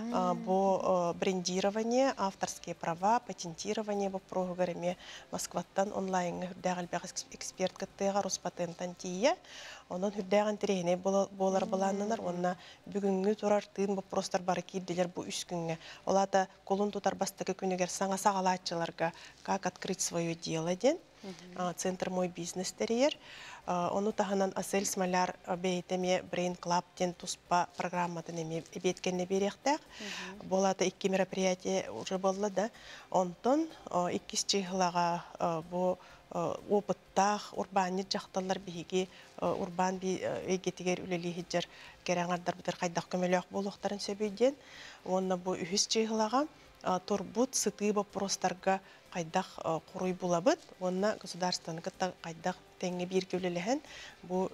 бо брендирование, авторские права, патентирование в программе Москваттан онлайн дәгәлбәг эксперт каттыга Роспатенттан тие. Онон хүрдәгән терехне болар баланнар, онна бүгүнгү турар тыын вопростар бар кирделер бу 3 күнгә. Олата колун тутар бастагы күнегер саңа сагалатчыларга как открыть свое дело ден. Центр мой бизнес терьер. Ону таханан Асель Смоляр бейтеме Brain Club тен туспа программатын эме беткенне беректак. Болата 2 мероприятие уже болла да. Онтон 2 чыгылага бу опыттах урбанит жакталар биги урбан би эгетигер үлели хиджер кераңардар битер кайдак көмөлөк болуктарын сөбөйден. Онна бу 3 чыгылага турбут сыты вопростарга кайдак куруй булабыт. Онна государственный кайдак теңге бир көлелеген бу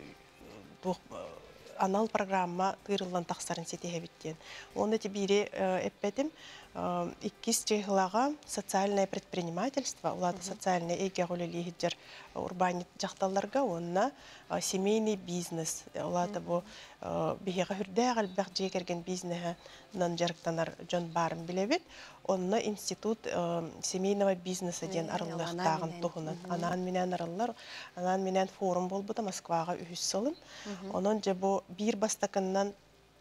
анал программа тырылдан тақсарын сетехебиттен. Оны тебире эппетим 2 чыгылага социальное предпринимательство, улады социальное эйге голели хиджер урбанит жакталарга, онна семейный бизнес, улады бу бихега хүрдәг албак жекерген бизнеса нан жарыктанар жон барын билебит. Онна институт семейного бизнеса ден арылыктагын тухунан. Анан менен арыллар, анан менен форум болбуда Москвага 3 сылын. Онон же бу бир бастакыннан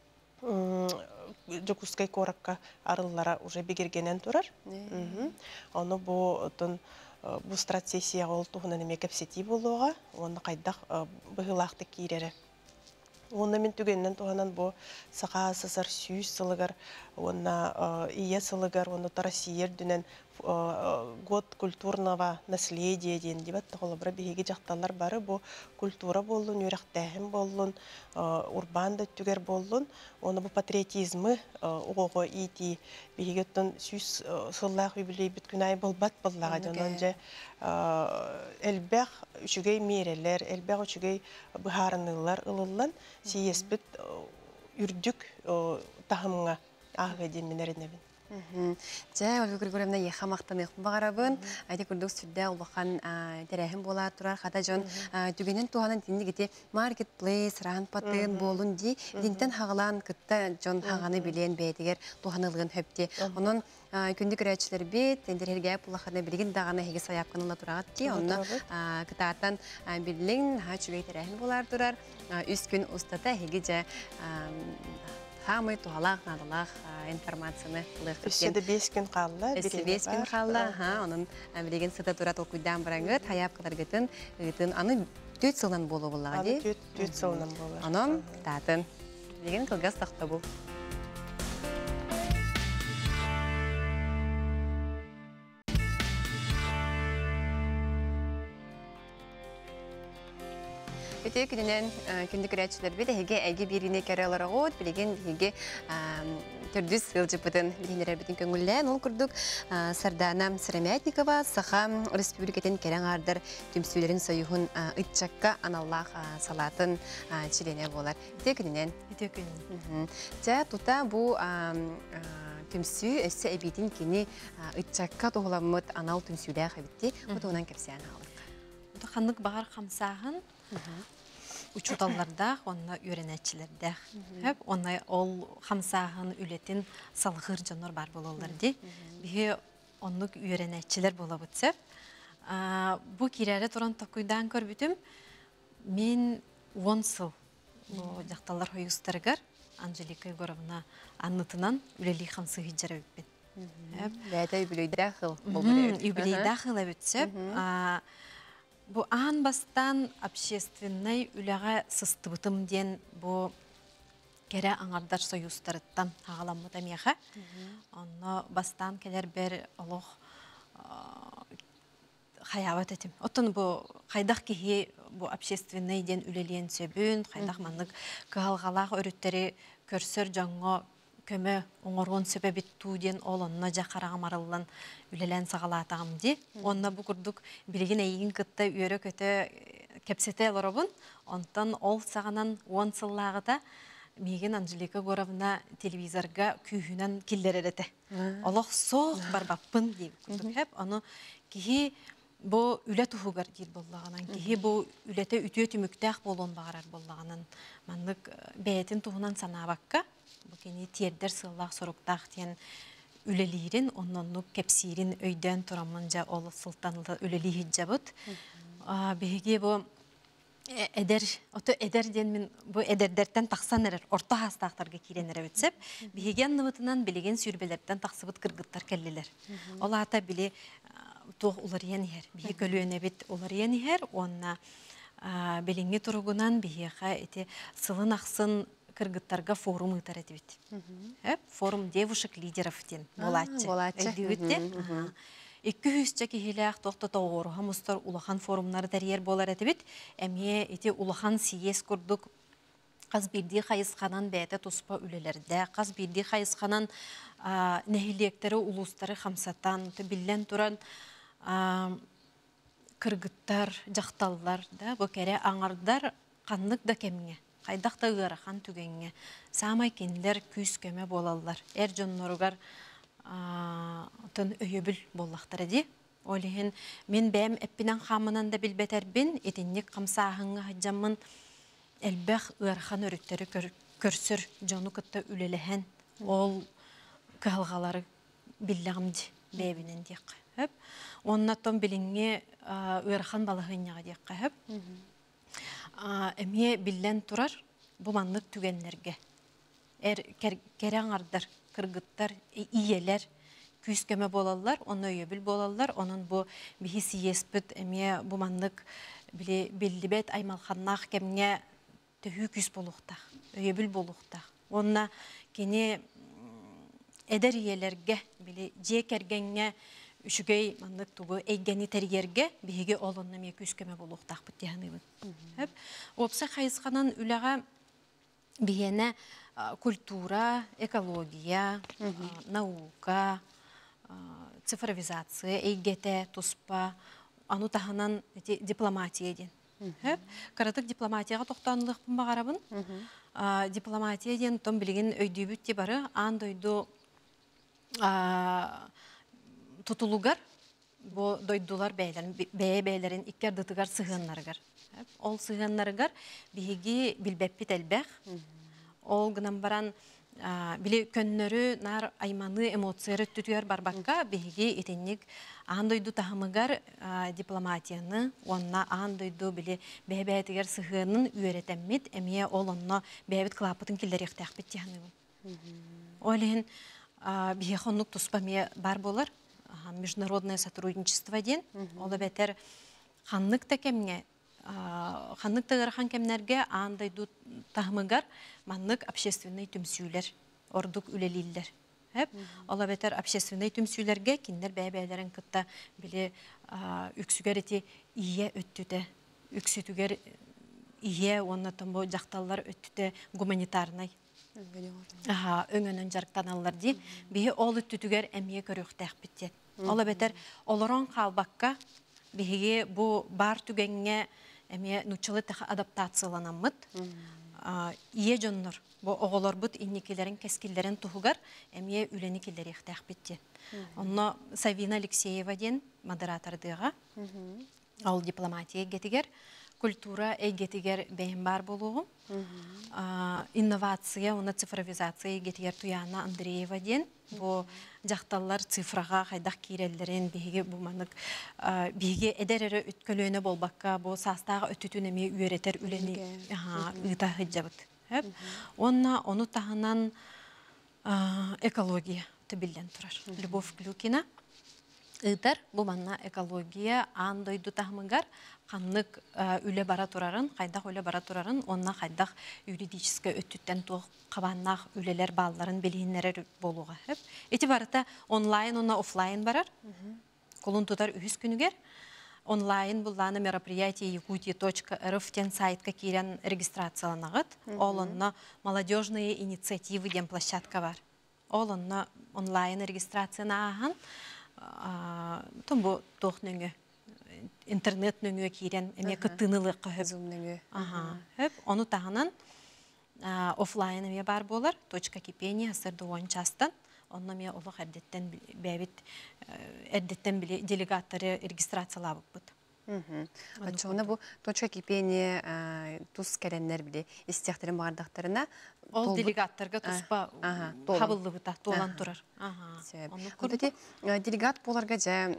Жокускай коракка арыллара уже бигергенен турар. Оны бу стратсессия ол тухунан эме кепсети болуга, оны кайдак быгылакты кирере. Оны мен түгеннен туханан бу сака сасар сүйүс сылыгар, оны ие сылыгар, оны Россия дүнен год культурного наследия ден дебат толобра биги жакталар бары бу культура боллун, үрәктәһим боллун, урбанда түгер боллун, оны бу патриотизмы ого ити бигеттен сүз сыллах юбилей бит күнай болбат боллага жонон же элбәх үчүгей мерелер, элбәх үчүгей быхарынылар ылыллан сиеспит үрдүк тахымга агы деминеринебин. Жа, Ольга Григорьевна, еха мақтан еқпін бағарабын. Айда күрдік сүрді ұлбақан тәрәхім бола тұрар. Қата жон түгенен туғанын тінді кете маркетплейс, рахан патын болын дей. Динтен хағылан күтті жон хағаны білен бәйтігер туғанылығын хөпте. Оның күнді күрәтшілер бет, тендерерге бұлақаны білген дағаны хеге саяпқанылы тұрағат дей. Оны күтаттан білін чүгей тәрәхім болар тұрар. Үс күн ұстата хеге жа Хамы туалақ, надалақ информацияны лық. Үседі 5 күн қалла. Үсі 5 күн қалла. Оның білеген сыта тұрат оқуйдан біраңғыт, хаяп қадар гетін, аны Түт сылынан болу болаға Аны дей. түт сылынан болар. Анам татын. Деген кылгас тақта бұл. Өте күнінен күндік рәтшілер беді, әге беріне кәрі алар ғод, білеген әге түрдіс ғылжыпыдың білгенер бітін көңіллән. Ол күрдік Сардана Сырамятникова Саха Республикатын кәрен ардыр түмсүлерін сайуғын ұтчаққа аналлақ салатын чилене болар. Өте күнінен. Өте күнінен. Жа тұта бұл түмсү өссі әбетін кені ұтчаққа тоғыламыд анал түмсүлі қабітті. Бұтығынан кәпсиян алып. Қанық бағар қамсағын учуталларда, онна үйренәтчілерді. Онна ол қамсағын үлетін салғыр жанор бар болалар де. Бігі онлық үйренәтчілер бола бұтсып. Бұ керәрі тұран тоқуйдан көрбітім, мен 10 сыл жақталар хойыстарығар Анжелика Егоровна аннытынан үлелі қамсы хиджара өппен. Бәді үбілейді ақыл. Үбілейді ақыл өпсіп. Бу ан бастан общественный үләгә сыстыбытым ден бу кере аңардар союзтарыттан ағаламыда меха. Онно бастан келер бер олох хаябат этим. Оттон бу хайдах кихи бу общественный ден үлелен сөбүн, хайдах маннык кыгалгалах өрүттери көрсөр жаңго көмө оңоргон сөбөбит туден олонна жакарага марыллан үлелен сагалатагым ди. Онна бу курдук билген эйин кытта үйөрө көтө кепсете лоробун. Онтан ол саганан 10 сыллагыда меген Анжелика Егоровна телевизорга күйүнөн киллеререте. Олох соқ барбаппын дейм курдук хеп. Аны кихи бу үле тухугар дейт боллаганан, кихи бу үлете үтүө түмүктәк болон багарар боллаганан маннык бәйтин туһунан санабакка бу кени тиердер сыллах соруктак тен үлелирин онноннук кепсирин өйдөн турамынжа ол сылтанлы үлели хиджабыт. Беге бу эдер ото эдерден мен бу эдердерден таксан эрер орто хастактарга киренер өтсөп, беген ныбытынан билеген сүрбелерден таксыбыт кыргыттар келлелер. Ол ата биле тох уларыян ихер, бие көлүөнө бит уларыян ихер, онна белеңге тургунан биеха эти сылын аксын кыргыттарга форум ытар этибит. Форум девушек-лидеров ден болатчы. Өйдүгүтте. 200 кихилях тоқтотоғыру хамустар улахан форумнары дәрер болар этибит. Әме эти улахан сиес курдук қаз бирди хайысқанан бәті туспа үлелерді, қаз бирди хайысқанан нәхилектері улустары хамсатан, биллен туран кыргыттар, жақталлар, бұл кәрі аңардар қанлық да кемге, қайдақта ғырахан түгенге, самай кендер күз көме болалар. Әр жонноругар тон өйөбіл боллақтары де. Олеген мен бәм әппінен қамынан да білбетербін, етіннік қамсағыңға хаджамын әлбәқ ғырахан өріттері көрсір жону күтті үлеліген ол кығалғалары білләғымды бәбінен дейік. Оннаттан біліңе ғырахан балығынняға дейік қағып. Әме біллән тұрар бұманлық түгенлерге. Кәрәң ардар, кыргыттар, иелер, күз көмі болалар, оны өйөбіл болалар, оның бұ бейіс еспіт әме бұманлық білдібет аймалханнақ кәмге төхі күз болуқтақ, өйөбіл болуқтақ. Онына кені әдер иелерге, же кәргенге үшігей маңлық тұғы әйгені тәргерге бейге олынна ме күз көмі болуқтақ бұттияны бұд. Опса қайысқанан үліға бейені культура, экология, наука, цифровизация, эйгете, туспа, ану таханан дипломатия ден. Каратык дипломатияға тоқтанлықпын бағарабын. Дипломатия ден том білген өйдүйбіт де бары, анд өйду тұтылуғар, дойдулар бәйлерін иккер дытыгар сығынларығар. Ол сығынларығар бейге білбәппет әлбәқ. Ол гынан баран біле көннөрі нар айманы эмоцияры түтігер барбаққа бейге етеннік андойду тахымыгар дипломатияны, онна андойду біле бәйбәйтігер сығынын үйеретәммет, әмие ол онна бәйбет қылапытын келдер ектәқпет тияны. Олен бейге қонлық тұспамия бар болар, международное сотрудничество ден, олы бәтер қанлық тәкемге ханнык тыгырхан кемнерге андай ду тахмыгар маннык общественный түмсүйлер ордук үлелиллер. Ола бетер общественный түмсүйлерге киндер бәбәләрен кытта биле үксүгер эти ие өттүтә, үксүтүгер ие оннатын бу жакталлар өттүтә гуманитарный. Өңөнөн жарктаналар ди. Бие ол өттүтүгер эмие көрөктәк битте. Ола бетер олорон калбакка биһиге бу бар түгәнгә эмие нучылы адаптацияланаммыт. Ие жоннор бу оголор бут инникелерин кескиллерин тугугар эмие үленикелери ихтәк битте. Онно Савина Алексеева ден модератор дыга. Ал дипломатия гетигер, культура гетигер бәйін бар болуғым. Инновация, оны цифровизация гетигер Туяна Андреева ден. Бу жақталар цифраға қайдақ кейрелдерін бейге бұманық бейге әдәрері үткөлөне болбаққа бу састағы өтүтін әме үйеретер үлені ұйта хыджабыт. Онна оны тағынан экология түбілден тұрар. Любовь Клюкина. Ыдар бу манна экология андойду тахмыгар каннык үле бара турарын, кайдак үле бара турарын, онна кайдак юридический өттүттен тук кабаннак үлелер балларын белгиннери болуга. Эти барыта онлайн, онна офлайн барар. Колун тутар үз күнүгер. Онлайн булланы мероприятие yakutia.rf тен сайтка кирен регистрацияланагыт. Олонна молодежные инициативы ден площадка бар. Олонна онлайн регистрацияна ахан. Томбу тохныңы интернет нөңө кирен эме кыттынылы кыһып оны тагынан офлайн эме бар болар .кипения сырды ончастан онна ме улук эрдеттен бәбит эрдеттен биле делегаттары регистрациялабыт бут. Ачуна бу .кипения тус кереннер биле истехтерин бардактарына ол делегаттарга туспа хабыллы бута толан турар. Курдати делегат боларга жа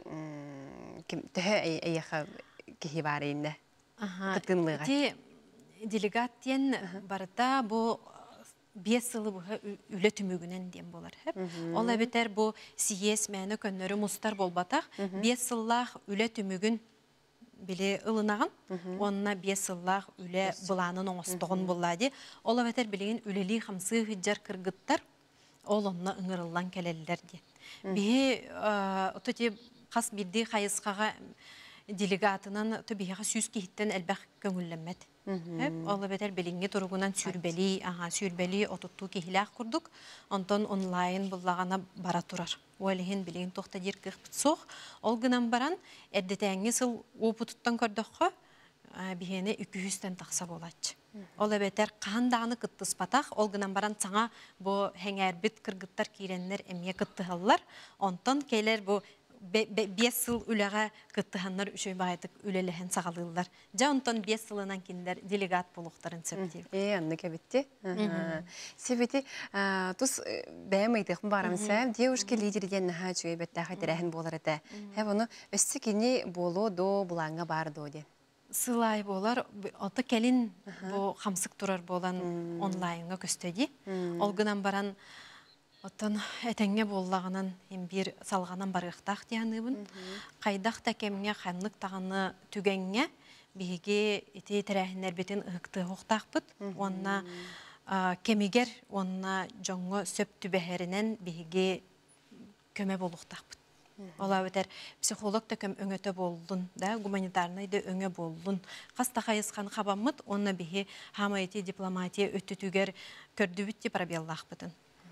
тәһә аяха кихи бар инде. Кытынлыга. Ти делегат тен барда бу 5 жылы бу үле түмүгүнен дем болар. Ол әбетер бу съезд мәне көннөрү мустар болбатак 5 жыллах үле түмүгүн биле ылынаган, онна 5 жыллах үле буланын оңостогун буллади. Ол әбетер билеген үлели хамсы хиджар кыргыттар, ол онна ыңырыллан келелер ди. Бие ототи қас бирди хайыскага делегатынан төбига сүз киһиттен элбэх көңүлләммәт. Ол әбетер билинге тургунан сүрбели отутту кихилах курдук, онтон онлайн буллагана бара турар. Уэлихин билин тохта дир кыхпытсох, ол гынан баран, эрдетәңге сыл опутуттан көрдөккө, бихене 200-тен тақса болачы. Ол әбетер қандағыны кыттыспатақ, ол гынан баран саңа бу хәңәрбит кыргыттар киреннер әмие кыттыхаллар, онтон кейлер бу 5 жыл үләгә кыттыханнар үшөй байтык үлелехен сағалылар. Жа онтон 5 жылынан киндер делегат болуқтарын сөптейік. Анны кәбітті. Себеті, тұс бәйім айтық барамса, девушки лидер ден наға жүйе бәттәғі дәрәхін болар әті. Оны өсті кені болу до бұлаңға бар до ден. Сылай болар, оты кәлін қамсық тұрар болан онлайнға көстөді. Ол гынан баран оттан әтәңге боллағынан бир салғанан барықтақ дияныбын. Қайдақ тәкемге қанлық тағаны түгенге биге ете тәрәхінер бетін ұқты оқтақ бұд. Онна кемегер, онна жоңғы сөп түбәхерінен биге көме болуқтақ бұд. Ола өтер психолог да көм өңөтө болдун, да, гуманитарный да өңө болдун. Қаста қайысқан қабамыд, онна биге хамайти дипломатия өттүтүгер көрдүбүтти пробеллақ бұдын.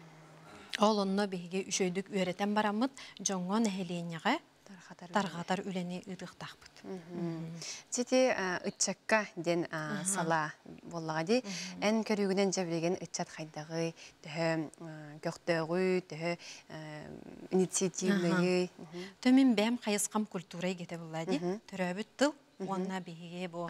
Ол онно биге үшөйдүк үйрөтен барамыд, жоңго нәһеленеге таргатар үлени ыдыктакпыт. Тити ытчакка ден сала боллага ди, эн көрүгүнөн жабылген ытчат хайдагы, көктөгү, инициативный. Төмин бәм кайыскам культурай кете буллади, төрөбүт тыл. Онна биге бу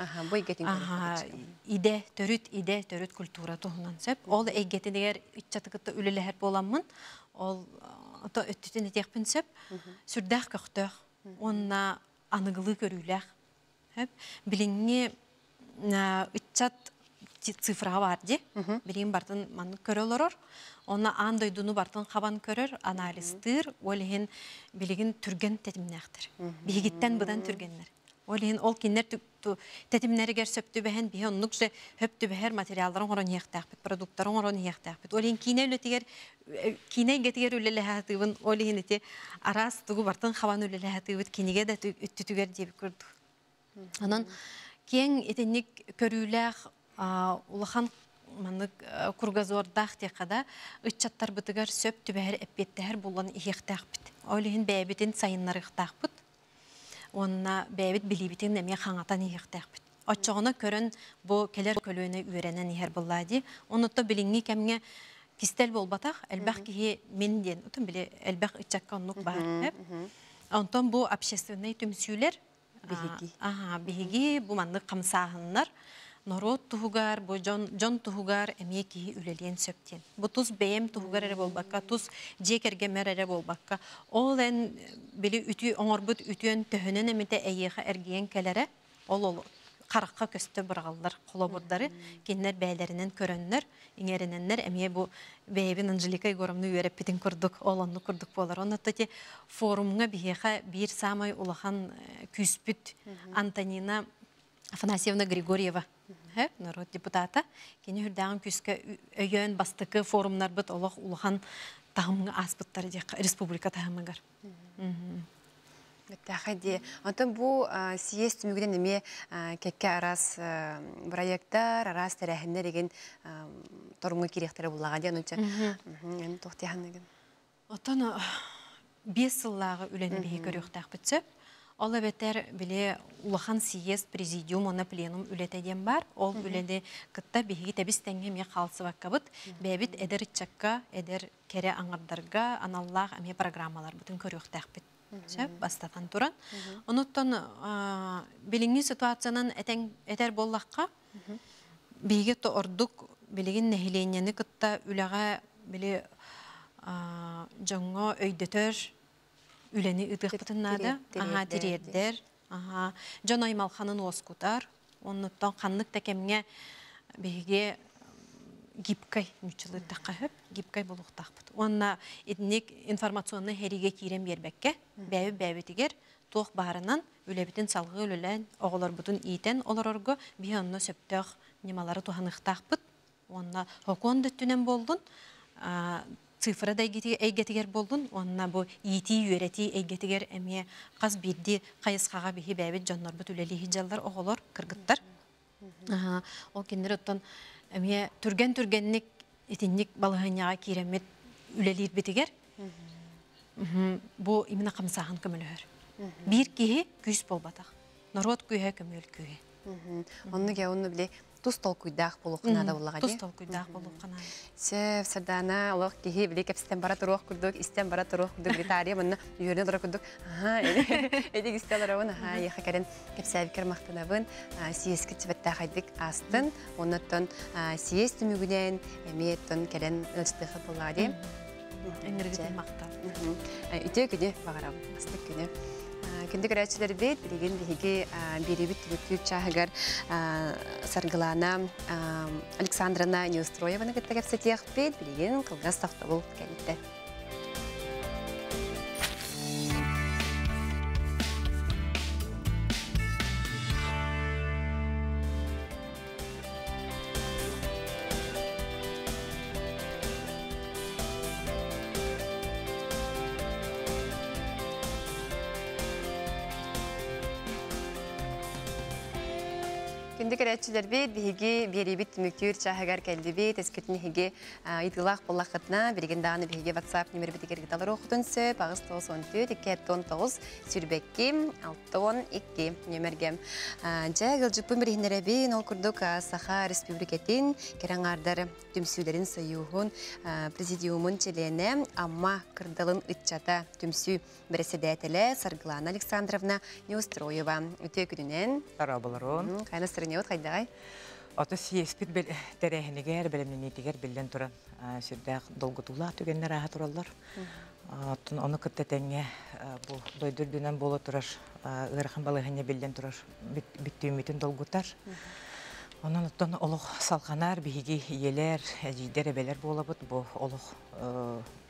иде төрүт культура туһунан сөп. Ол эгети дегер иччатыкты үлелер боламмын. Ол ата өттүтен этекпин сөп. Сүрдәх көктөх. Онна аныгылы көрүләх. Хөп билиңне иччат цифра бар ди. Билиң бартын ман көрөлөр. Онна андойдуну бартын кабан көрөр, анализдер, олеген билигин түрген тетимнәхтер. Бигиттен будан түргеннер. Олин ол кинер тетимнеригер сөптү бэһен бие оннук же хөптү бэһер материалдарын орон яктаакпыт, продукттарын орон яктаакпыт. Олин кине үлетигер кине гетигер үлелехатыбын олин ити арас тугу бартын хаван үлелехатыбыт кинеге да үттүтүгер дип көрдү. Анан кең этенник көрүлэх улахан маннык кургазордах текада ыччаттар бытыгар сөптү бэһер эппеттер булган ихтаакпыт. Олин бэбитин сайыннарыктаакпыт. Онна бәбит билибитин неме хаңатан иектәкпит. Оччоғына көрін бу келер көлөөнө үйренен ихер буллади. Онутта билинги кемге кистел болбатах, әлбәк кихи мен ден. Утун биле әлбәк ичакка оннук бар. Онтон бу общественный түмсүлер бихиги бу манны камсаһыннар. Народ туһугар, бу жон туһугар эмие кихи үлелен сөптен. Бу туз бэйем туһугар эре болбакка, туз жекерге мер эре болбакка. Ол эн били үтү оңорбут үтүөн төһөнөн эмите эйеха эргиен келере, ол каракка көстө быргалдар, колобурдары киннер бәйлеринен көрөннөр, иңериненнер эмие бу бэйбин Анжелика Егоровну үйрөппитин курдук, олонну курдук болар. Оннотти форумга бихеха бир самай улахан күспүт Антонина Афанасьевна Григорьева, народ депутата, кені хүрдәғын күскі өйен бастықы форумнар бұд олық улахан тағымға аспыттар дек республика тағымығар. Тәхәди. Антон бу съезд түмүгүнен эме кекке арас проекттар, арас тәрәһендер деген торунга киректер буллага дигән үчә. Аны тохтыганыгын. Антон 5 елларга үләне бихи көрөктәк битсә. Ол бетер биле улахан съезд президиум она пленум үлетеден бар. Ол үледе кытта бихи тебис тәңге ме халсыбаккабыт. Бәбит эдер чакка, эдер кере аңардарга аналлах аме программалар бүтүн көрөктәк бит. Сөп бастатан туран. Онуттан билинги ситуациянан этер боллакка биге то ордук билигин нехиленияны кытта үләгә биле жоңго өйдөтөр үләне ытыктыннада, тирердер, жон аймалханын оскутар, онуттан ханнык текемге биге гибкай мүчілі таққап, гибкай болуқтақпыд. Онна етінек информационны хериге кирем бербекке, бәбі-бәбітігер тоқ барынан үләбітін салғы үлілән, оғылар бұтын ийтен олар орғы бі онна сөптіғ немалары туғанықтақпыд. Онна хокон дүттінен болдың, цифрада әйгетігер болдың, онна бұл ити үйерети әйгетігер әме қаз бірді қайысқаға бігі бәбіт жонлар бұт үләлі хиджалар оғылар, кыргыттар. Ол кендер оттан әме түрген-түргенник етінник балығыняға керемет үлелер бітігер. Бұл имена қамсағын көмілігер. Бір кейі күйіс болбатақ. Народ күйі көміл күйі. Онны ке, онны біле тұс тол күйдақ болу қынада болуға де? Тұс тол күйдақ болу қынада. Сәп, сардана, олық кейі біле кәпістен бара тұруқ күрдік, істен бара тұруқ күрдік, Бритария, мұнна үйеріне тұра күрдік. Эдек істелер ауын, еқа кәрін кәпсәбікер мақтынабын, сиескі тібетті қайдық астын, оннаттан сиес түмігінен, әметтен кәрін өлістіқі болуға де. Энергетен мақтал. Үте күні бағарам, астық күні. Күндік әрәтшілер бет, білеген бігі беребіт түгіттір чағығар сарғылана Александрана Неустроеваны күтті кәпсетеқ бет, білеген қылғас тақты бұл кәлітті. Күндік әрәтшілер бет, бігі беребіт түміктер чағығар кәлді бет, әскетін хеге идғылақ болақытына, береген дағаны бігі WhatsApp нөмір бітігер гиталар оқытын сөп, ағыз 94-219 сүрбәкке 612 нөміргем. Жағыл жүппін бірігінері бен ол күрдік Саха Республикетін кераңардар түмсүлерін сайуғын президиумын челені амма кырдалын үтчата түмсү біресідәтілі Сарғылана Александровна Неустроева. Өте күнінен. Тарабыларын. Қайнастырын еуіт қайдағай? Аты сиеспит тәрәхінігер, білімненетігер білден тұран сүрдәқ долгытула түгеннер аға тұралар. Оны күттетенге бұл дойдырдынан болы тұрар, ғырқын балығыне білден тұрар, бүттүйметін долгутар. Онан оттан олық салқанар, бігі иелер, әжейдер әбелер болабыд, бұл олық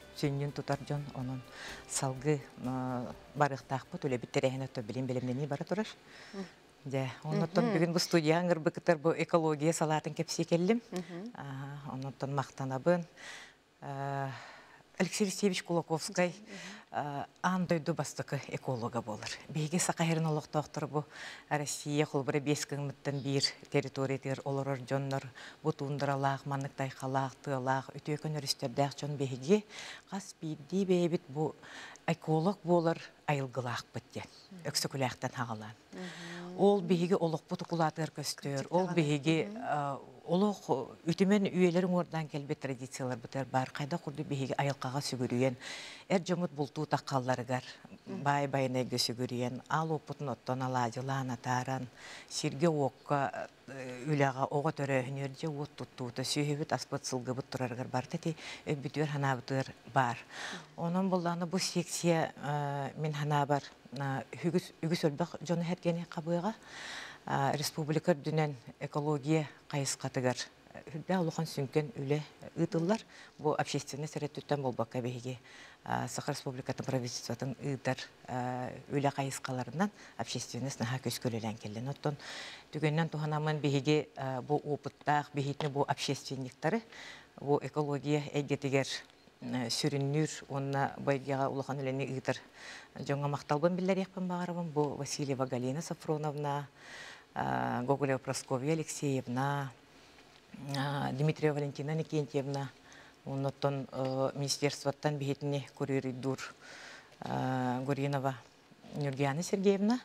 сүйнүн тутар жон онун салгы барыктаакпыт үле биттерехине то билимнени бара турар. Де, оннотон бүгүн бу студияң ырбыкытар бу экология салатын кепси келдим. Оннотон мактанабын. Алексей Алексеевич Кулаковский андойду бастыкы эколога болар. Беги сакайрын олоктоктор бу Россия холбары 5 кылмыттан бир территориятер олорор жоннор бу тундыралаак, маннык тайкалаак, тыалаак, өтөкөн өрүстөрдәк жон беги кас бидди бебит бу эколог болар айылгылаак битте. Өксөкүләктен хагалан. Ол беги олокпут кулатыр көстөр, ол беги олох үтүмен үйелерин ордан келбет традициялар бутер бар. Кайда курду беги айылкага сүгүрүен, жомут бултуу таккалларыгар бай-байына сүгүрүен, ал опутун оттон алажылан атаран, сирге окка үлага ого төрөһүнөр же от туттуута сүйөбүт аспыт сылгыбыт тураргар бар тети өбүтөр ханабытыр бар. Онун булланы бу секция мен ханабар үгүс өлбөк жону хергени кабыга республика дүнен экология кайыскатыгар үрдә улухан сүнкен үле ытыллар бу общественный сәрәттүттән болбакка беги Сахар республикатын правительствотын ыдар үле кайыскаларынан общественность наха көскөлөлән келден. Оттон түгеннән туханамын беги бу опыттак бегитне бу общественниктары бу экология әйгетигер сүрүннүр онна байгага улахан үлени ыдар жоңа макталбын биллерекпен багарабын бу Васильева Галина Сафроновна, Гоголева Прасковья Алексеевна, Дмитриева Валентина Никентьевна, оннотон министерствоттан бихетине куриридур Гуринова Нургияна Сергеевна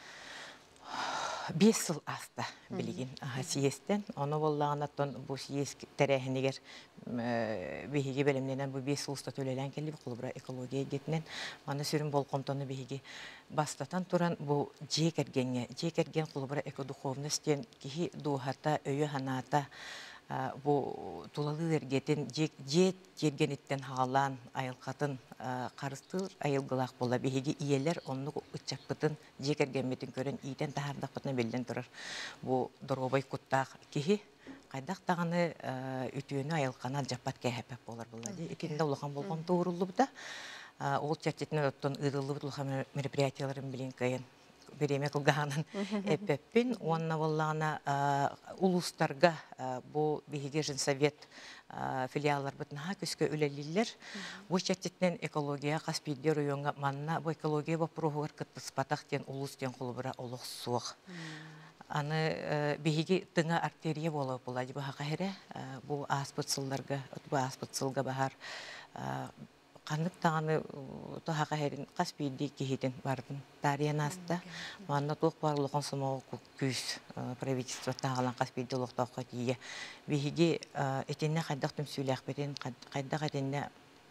5 жыл аста билигин съездтен, оны боллаганаттан бу съезд терехинигер беги белемненен бу 5 жылда төлөлөн келди кулбура экология кетинен аны сүрүн болкомтону беги бастатан туран бу жекерген кулбура экодуховностен кихи дуухата өйө ханата бу тулалы эргетин жет жергениттен хагалан айылкатын карыстыр айылгылак бола беги иелер онну ычакпытын жекергенметин көрөн иитен тахардакпытын белден турар бу доробой куттак кихи кайдак таганы үтүүнү айылкана жаппат кэхепеп болар буллади икинде улахан болгон тууруллубута ол чатчетинен оттон ырыллыбыт улахан мероприятияларын билин кайын береме кылганын эппеппин онна боллагана улустарга бу беги совет филиаллар бутна көскө үлелилер бу чаттетнен экология каспидер уйонга манна бу экология вопросугар кытпыспатак тен улус тен кулубура олох суак аны беги тыңа артерия болуп булади бу хакаһере бу аспытсылларга бу аспытсылга бахар канык таганы тохака херин каспиди кихитин бардын тариянаста манна тох барлыгын сомоо күз правительство тагалан каспиди локтокко тие биги этинне кайдактым сүйләхбетин кайдак этинне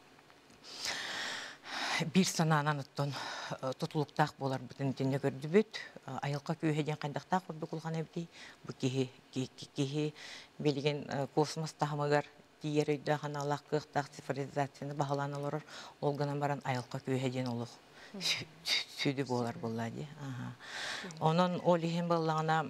бир сананан оттон тутулуктак болар бүтүн тинне көрдүбүт айылка күйөден кайдактак курду кулган эбди бу кихи билген космос тахмагар тиерейді ханалақ қықтақ цифризацияны бағаланалар олғынан баран айылқа күйеден олық сөйді болар болады. Оның олығын болағына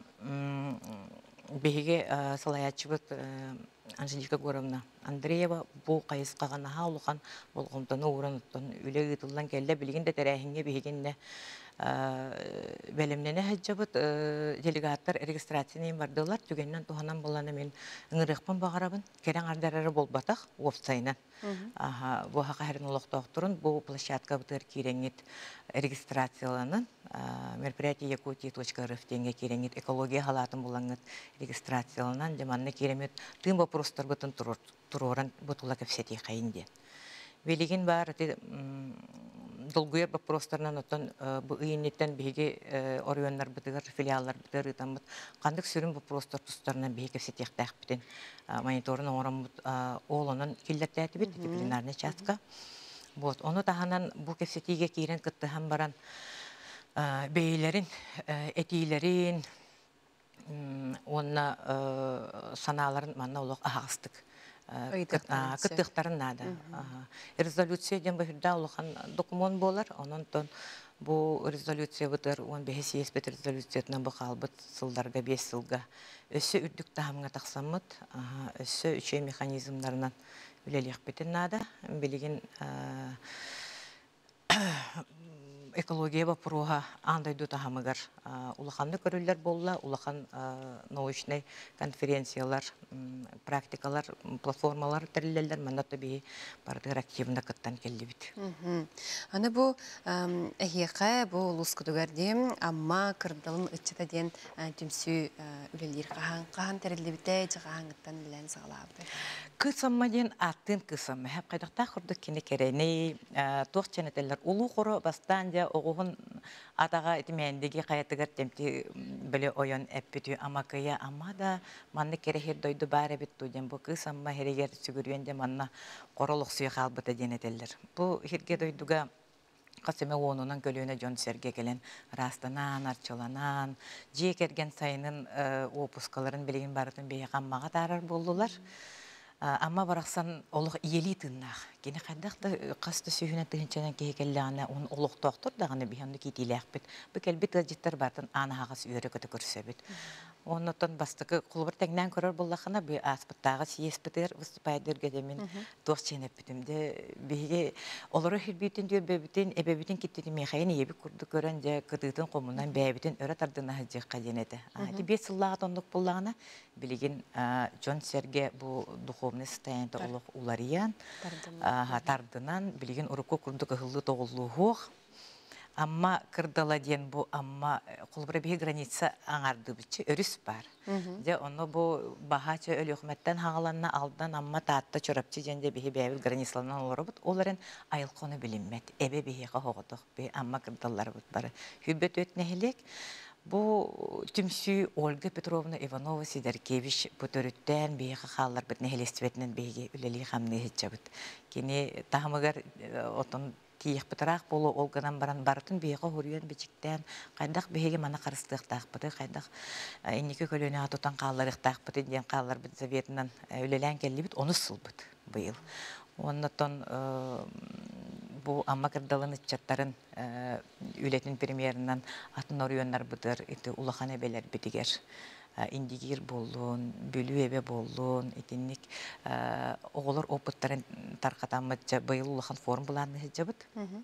беге салаятчы бұд Анжелика Горовна Андреева бұл қайысқа ғана олған болғымтаны орыныттан үлі ғытылдан келді білгенде тәрәхінге бегенде бәлемнені әджабыт делегаттар регистрацияны бардылар. Түгеннен туғанан боланы мен ыңырықпын бағарабын. Керен ардарары бол батақ офсайнан. Бұл хақа әрін олықта оқтырын. Бұл площадка бұтыр кереңет регистрацияланын. Мероприятие Якутия.рф тенге кереңет экология халатын болаңыт регистрацияланан. Деманны керемет тым вопростар бұтын тұроран бұтыла көпсети қайынде. Велеген бар, долгуер вопростарынан оттан бұл үйінеттен беге орионлар бұтығыр, филиаллар бұтығыр ұтамыд. Қандық сүрін вопростар тұстарынан беге көпсетек тәқпітін мониторын оңырамыд олының келдәттәті бет, дисциплинарны частқа. Оны тағанан бұл көпсетеге кейрен күттіған баран бейлерін, әтейлерін, онына саналарын манна олық ағыстық. Кыттықтарын нада. Резолюция ден бахирда улахан документ болар, онын тон Бу резолюция бытыр 15 съезд резолюциятынан бақалбыт сылдарга 5 сылга. Өссө үрдүк тахамга тақсамыт, өссө үче механизмдарынан үлелек бетін нада. Билигин экология вопрога андайду тахамыгар улаханны көрүллер болла, улахан научный конференциялар, практикалар, платформалар тәрелләләр манатта би бардыр активна кыттан келдибит. Аны бу эхиэхэ бу лускудугардем амма кырдалын ычыта ден түмсү үлелер кахан тәреллебите жагаңыттан билен сагалабы. Кысамма ден аттын кысамма. Хәп кайдакта хурдык кини керени тоқчанетелер улу хоро бастан оғуғын атаға етімендегі қаятығыр темті білі ойын әппету амакыя амада манны керехер дойды бәрі бітті ден бұл кыз амма херегер сүгірген де манна қоролық сұйық албыты денетелер. Бұл херге дойдыға қасыме онынан көліуіне жон серге келен растанан, арчыланан, жек ерген сайының опускаларын білеген барытын бейі қаммаға тарар болдылар. Amma baraksan oluq iyeli tınnak. Gene qaydaqda qasdı sühüne tığınçanan kehekellağına onun oluq toqtur dağını bihandı kitiylaq bit. Bu kelbit gajittar bardan anahağız üyere kötü körsebit. Ondan bastıqı qulbur təngdən körər bollaqına bu aspıttağı siyespitер vыступайдыр gedəmin dost çenep bitimde bihi oları hirbitin diyor bebitin ebebitin kittini mexayını yebi kurdu görəncə qıdıtın qomundan bebitin öre tardığına həcək qadenedi. Adi 5 yıllağı tonluq bollağına biligin John Serge bu духовный состояние олох улариян тардынан билген урукко курдук ылы тоголлугух амма кырдаладен бу амма кулбура бии граница аңарды бичи өрүс бар же оно бу бахача өлөкмөттөн хагаланна алдан амма таатта чорапчы женде бии бэбил границаларынан олорбут оларын айылкону билинмет эбе бии хоготук би амма кырдаллар бут бары хүбөт өтнехилек. Бу түмсү Ольга Петровна Иванова Сидоркевич бүтөрүттен бейхи халлар бит нехелестветинен бейги үлели хамны хетчабыт. Кини тахмыгар отон тиих битарак болу Олганан баран бартын бейхи хурюен бичиктен кайдак бейги мана карыстыктак быты кайдак инники көлөнө атутан калларыктак быты ден каллар бит советинен үлелен келли бит оны сылбыт быйыл. Оннотон bu amma kırdalan iççatların ületin premierinden atın oruyonlar budur, iti ulahan ebeler bitiger. İndigir bolun, bülü ebe bolun, itinlik oğulur oputların tarqatamıca bayıl ulahan form bulanı hecabıt.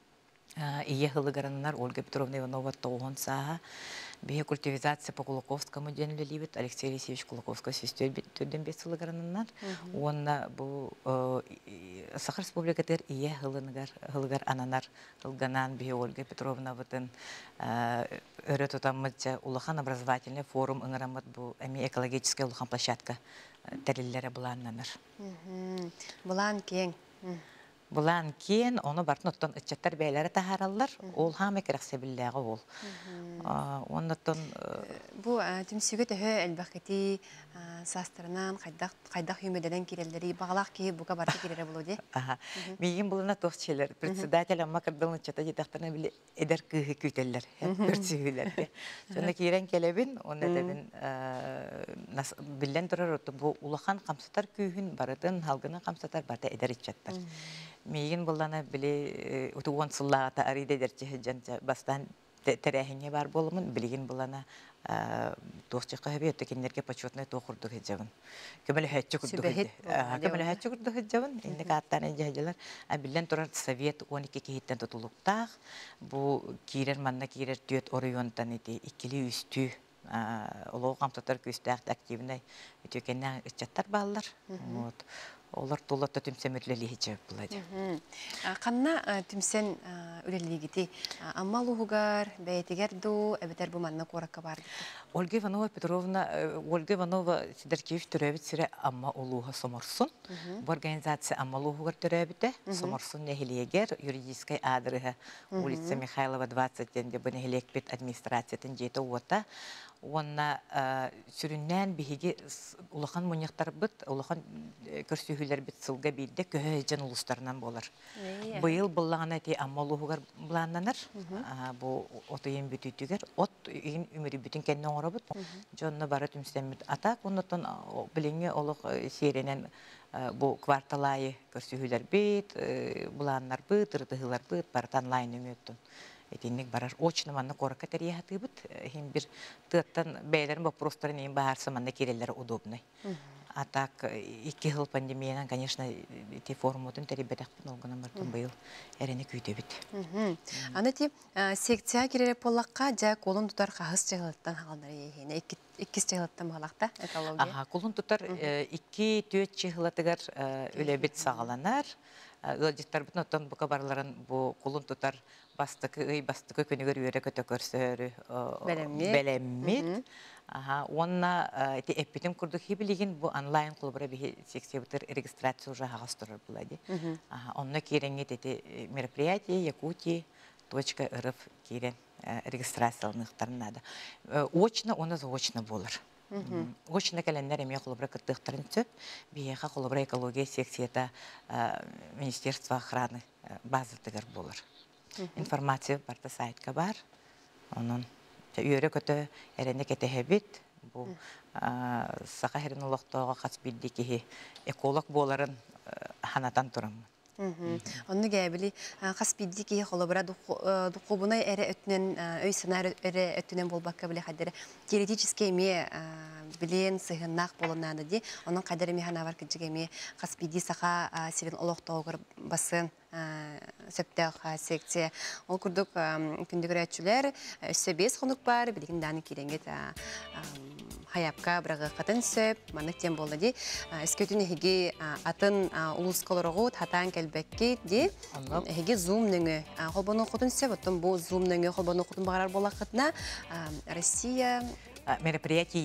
İyi hılıgaranlar Olga Petrovna Ivanova toğun saha. Бе культивизация по Кулаковскому денле ливит Алексей Алексеевич Кулаковский сестер төдөн бес сылыгарыннан. Онна бу Сахар Республикатер ие хылыгар ананар хылганан бе Ольга Петровна вытын өрө тутаммытча улахан образовательный форум ыңырамыт бу эми экологическая улахан площадка тәрелләре буланнаныр. Булан кең. Булан кен, оны бартын оттан ытчаттар бәйләре тахараллар, ол хам екерек себілләғі ол. Оннаттан... Бу түмсігі төхі әлбәқеті састырынан қайдақ үймеден керелдері бағалақ кейіп бұға барды керері болу де? Мейін бұлына тоқчелер. Председатель амма кырдылын чата жетақтарына біле эдер күйі күйтелер, көрсігілер. Жона кейрен келебін, оны әдебін білен тұрар отты. Бұл улахан қамсатар күйін барытын, халғының қамсатар барды эдер итчаттар. Мейін бұлана біле ұтуғын сыллағата арыйда дәрчі жанча бастан тәрәхіне бар болымын, білген бұлана тоқчыққа өбе өттекендерге почетный тоқырдық еджабын. Көмілі хәтчі күрдік еджабын, ендік аттаны жайдылар. Білен тұрар Совет 12 кейттен тұтылықтақ, бұл кейрер манна кейрер түйет орыйонтан еті, ikili үсті олығы қамсатар көстәқті активнай өтекеннен үтчаттар балылар. Олар толатта түмсен үлелі хечеп болады. Қанна түмсен үлелі геті амма луғығар, бәйтігер ду, әбетер бұл манна қораққа барды? Ольга Иванова Сидоркевич түрәбіт сірі амма олуға соморсын. Бұл организация амма луғығар түрәбіті, соморсын нәхілегер, юридическай адрыға улица Михайлова 20 денде бұл нәхілек бет администрациятын жеті ота. Онна сүріннен бігі улахан мұнияқтар бұд, улахан көрсүйілер біт сылға бейді көе жан ұлыстарынан болар. Бұйыл бұллағына әте аммалуғығар бұлананар, бұл отыйын бүтүйтігер, от үйін өмірі бүтін кәнне оңыра бұд. Жонны бары түмістен атақ, оннаттан біліңе олық серенен бұл кварталайы көрсүйілер бейт, бұланар бұд, ұрдығылар бұд, барытан лайын өметтін. Этинник барар очно манна корка терия тыбыт. Хим бир тыттан бәйләрен бу просто нем баарсы манна кирелләре удобный. А так 2 жыл пандемиядан, конечно, эти формутын теребедек болгона бартын быйыл эрене күйтө бит. Аны ти секция киререк боллакка жа колун тутар кагыс жыгылыттан хагалдар ехене 2 жыгылыттан балакта экология. Ага, колун тутар 2-4 жыгылатыгар үлебит сагаланар. Ылжыттар бутун оттон бука барларын бу колун тутар бастыкы көнүгөр үйрө көтө көрсөрү белеммит. Ага, онна эти эпитем курдук хибилигин бу онлайн клубра би секциябытыр регистрация уже хагастырыр булади. Ага, онна киреңет эти мероприятие yakuti.rf кирен регистрациялыктарын надо. Очно, оны заочно болар. Очно календар эме клубра кыттыктарын сөп, бияха клубра экология секцияда Министерство охраны базатыгар болар. Информация барта сайтка бар. Онун үйрө көтө эрене кетехебит. Бу сака херин улуктоого кас билдики эколог боларын ханатан турам. Онны гәбили каспидди ки холобра дукубуна эре өтнен өй сценарий эре өтнен болбакка биле хадер теоретически ме билен сыгынак болонады ди. Онун кадер ме хана бар кижеме каспидди сака сирен улуктоогор басын сөптөк секция. Ол курдук күндүгөрөчүлөр өсөбес хонук бар, билген даны киренгет hayapka bırakı katın söp, manık tem boldu di. Eskötün hegi atın ulus koloroğut hatan kelbekki di. Hegi zoom nöngü. Holbonu okutun söp, otun bu zoom nöngü holbonu okutun bağırar bolakıtına Россия мероприятие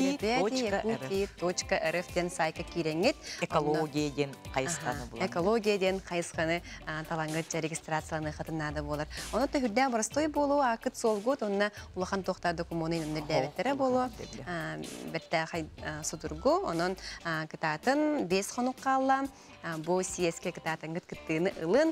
yakuti.rf-тен сайка киренгет. Экологияден кайысқаны болар. Экологияден кайысқаны талаңгытча регистрацияланы хатынады болар. Оны да хүрден барыстой болу, акыт солгут, онына улахан тоқтады кумоны үнімдер дәбеттері болу. Бәтті судыргу, оның кытатын 5 қонуқ қалла. Бұл сиеске кытатын кыттыны ылын.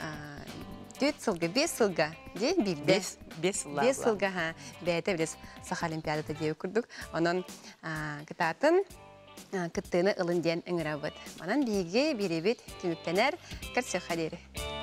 4 сылға, 5 сылға, де, бейді? 5 сылға, бәйті білес Саха Олимпиадаты деу күрдік. Оның кытатын кыттыны ылын ден үңірі бұд. Онын бейге беребет түміктенер кірсе қадері.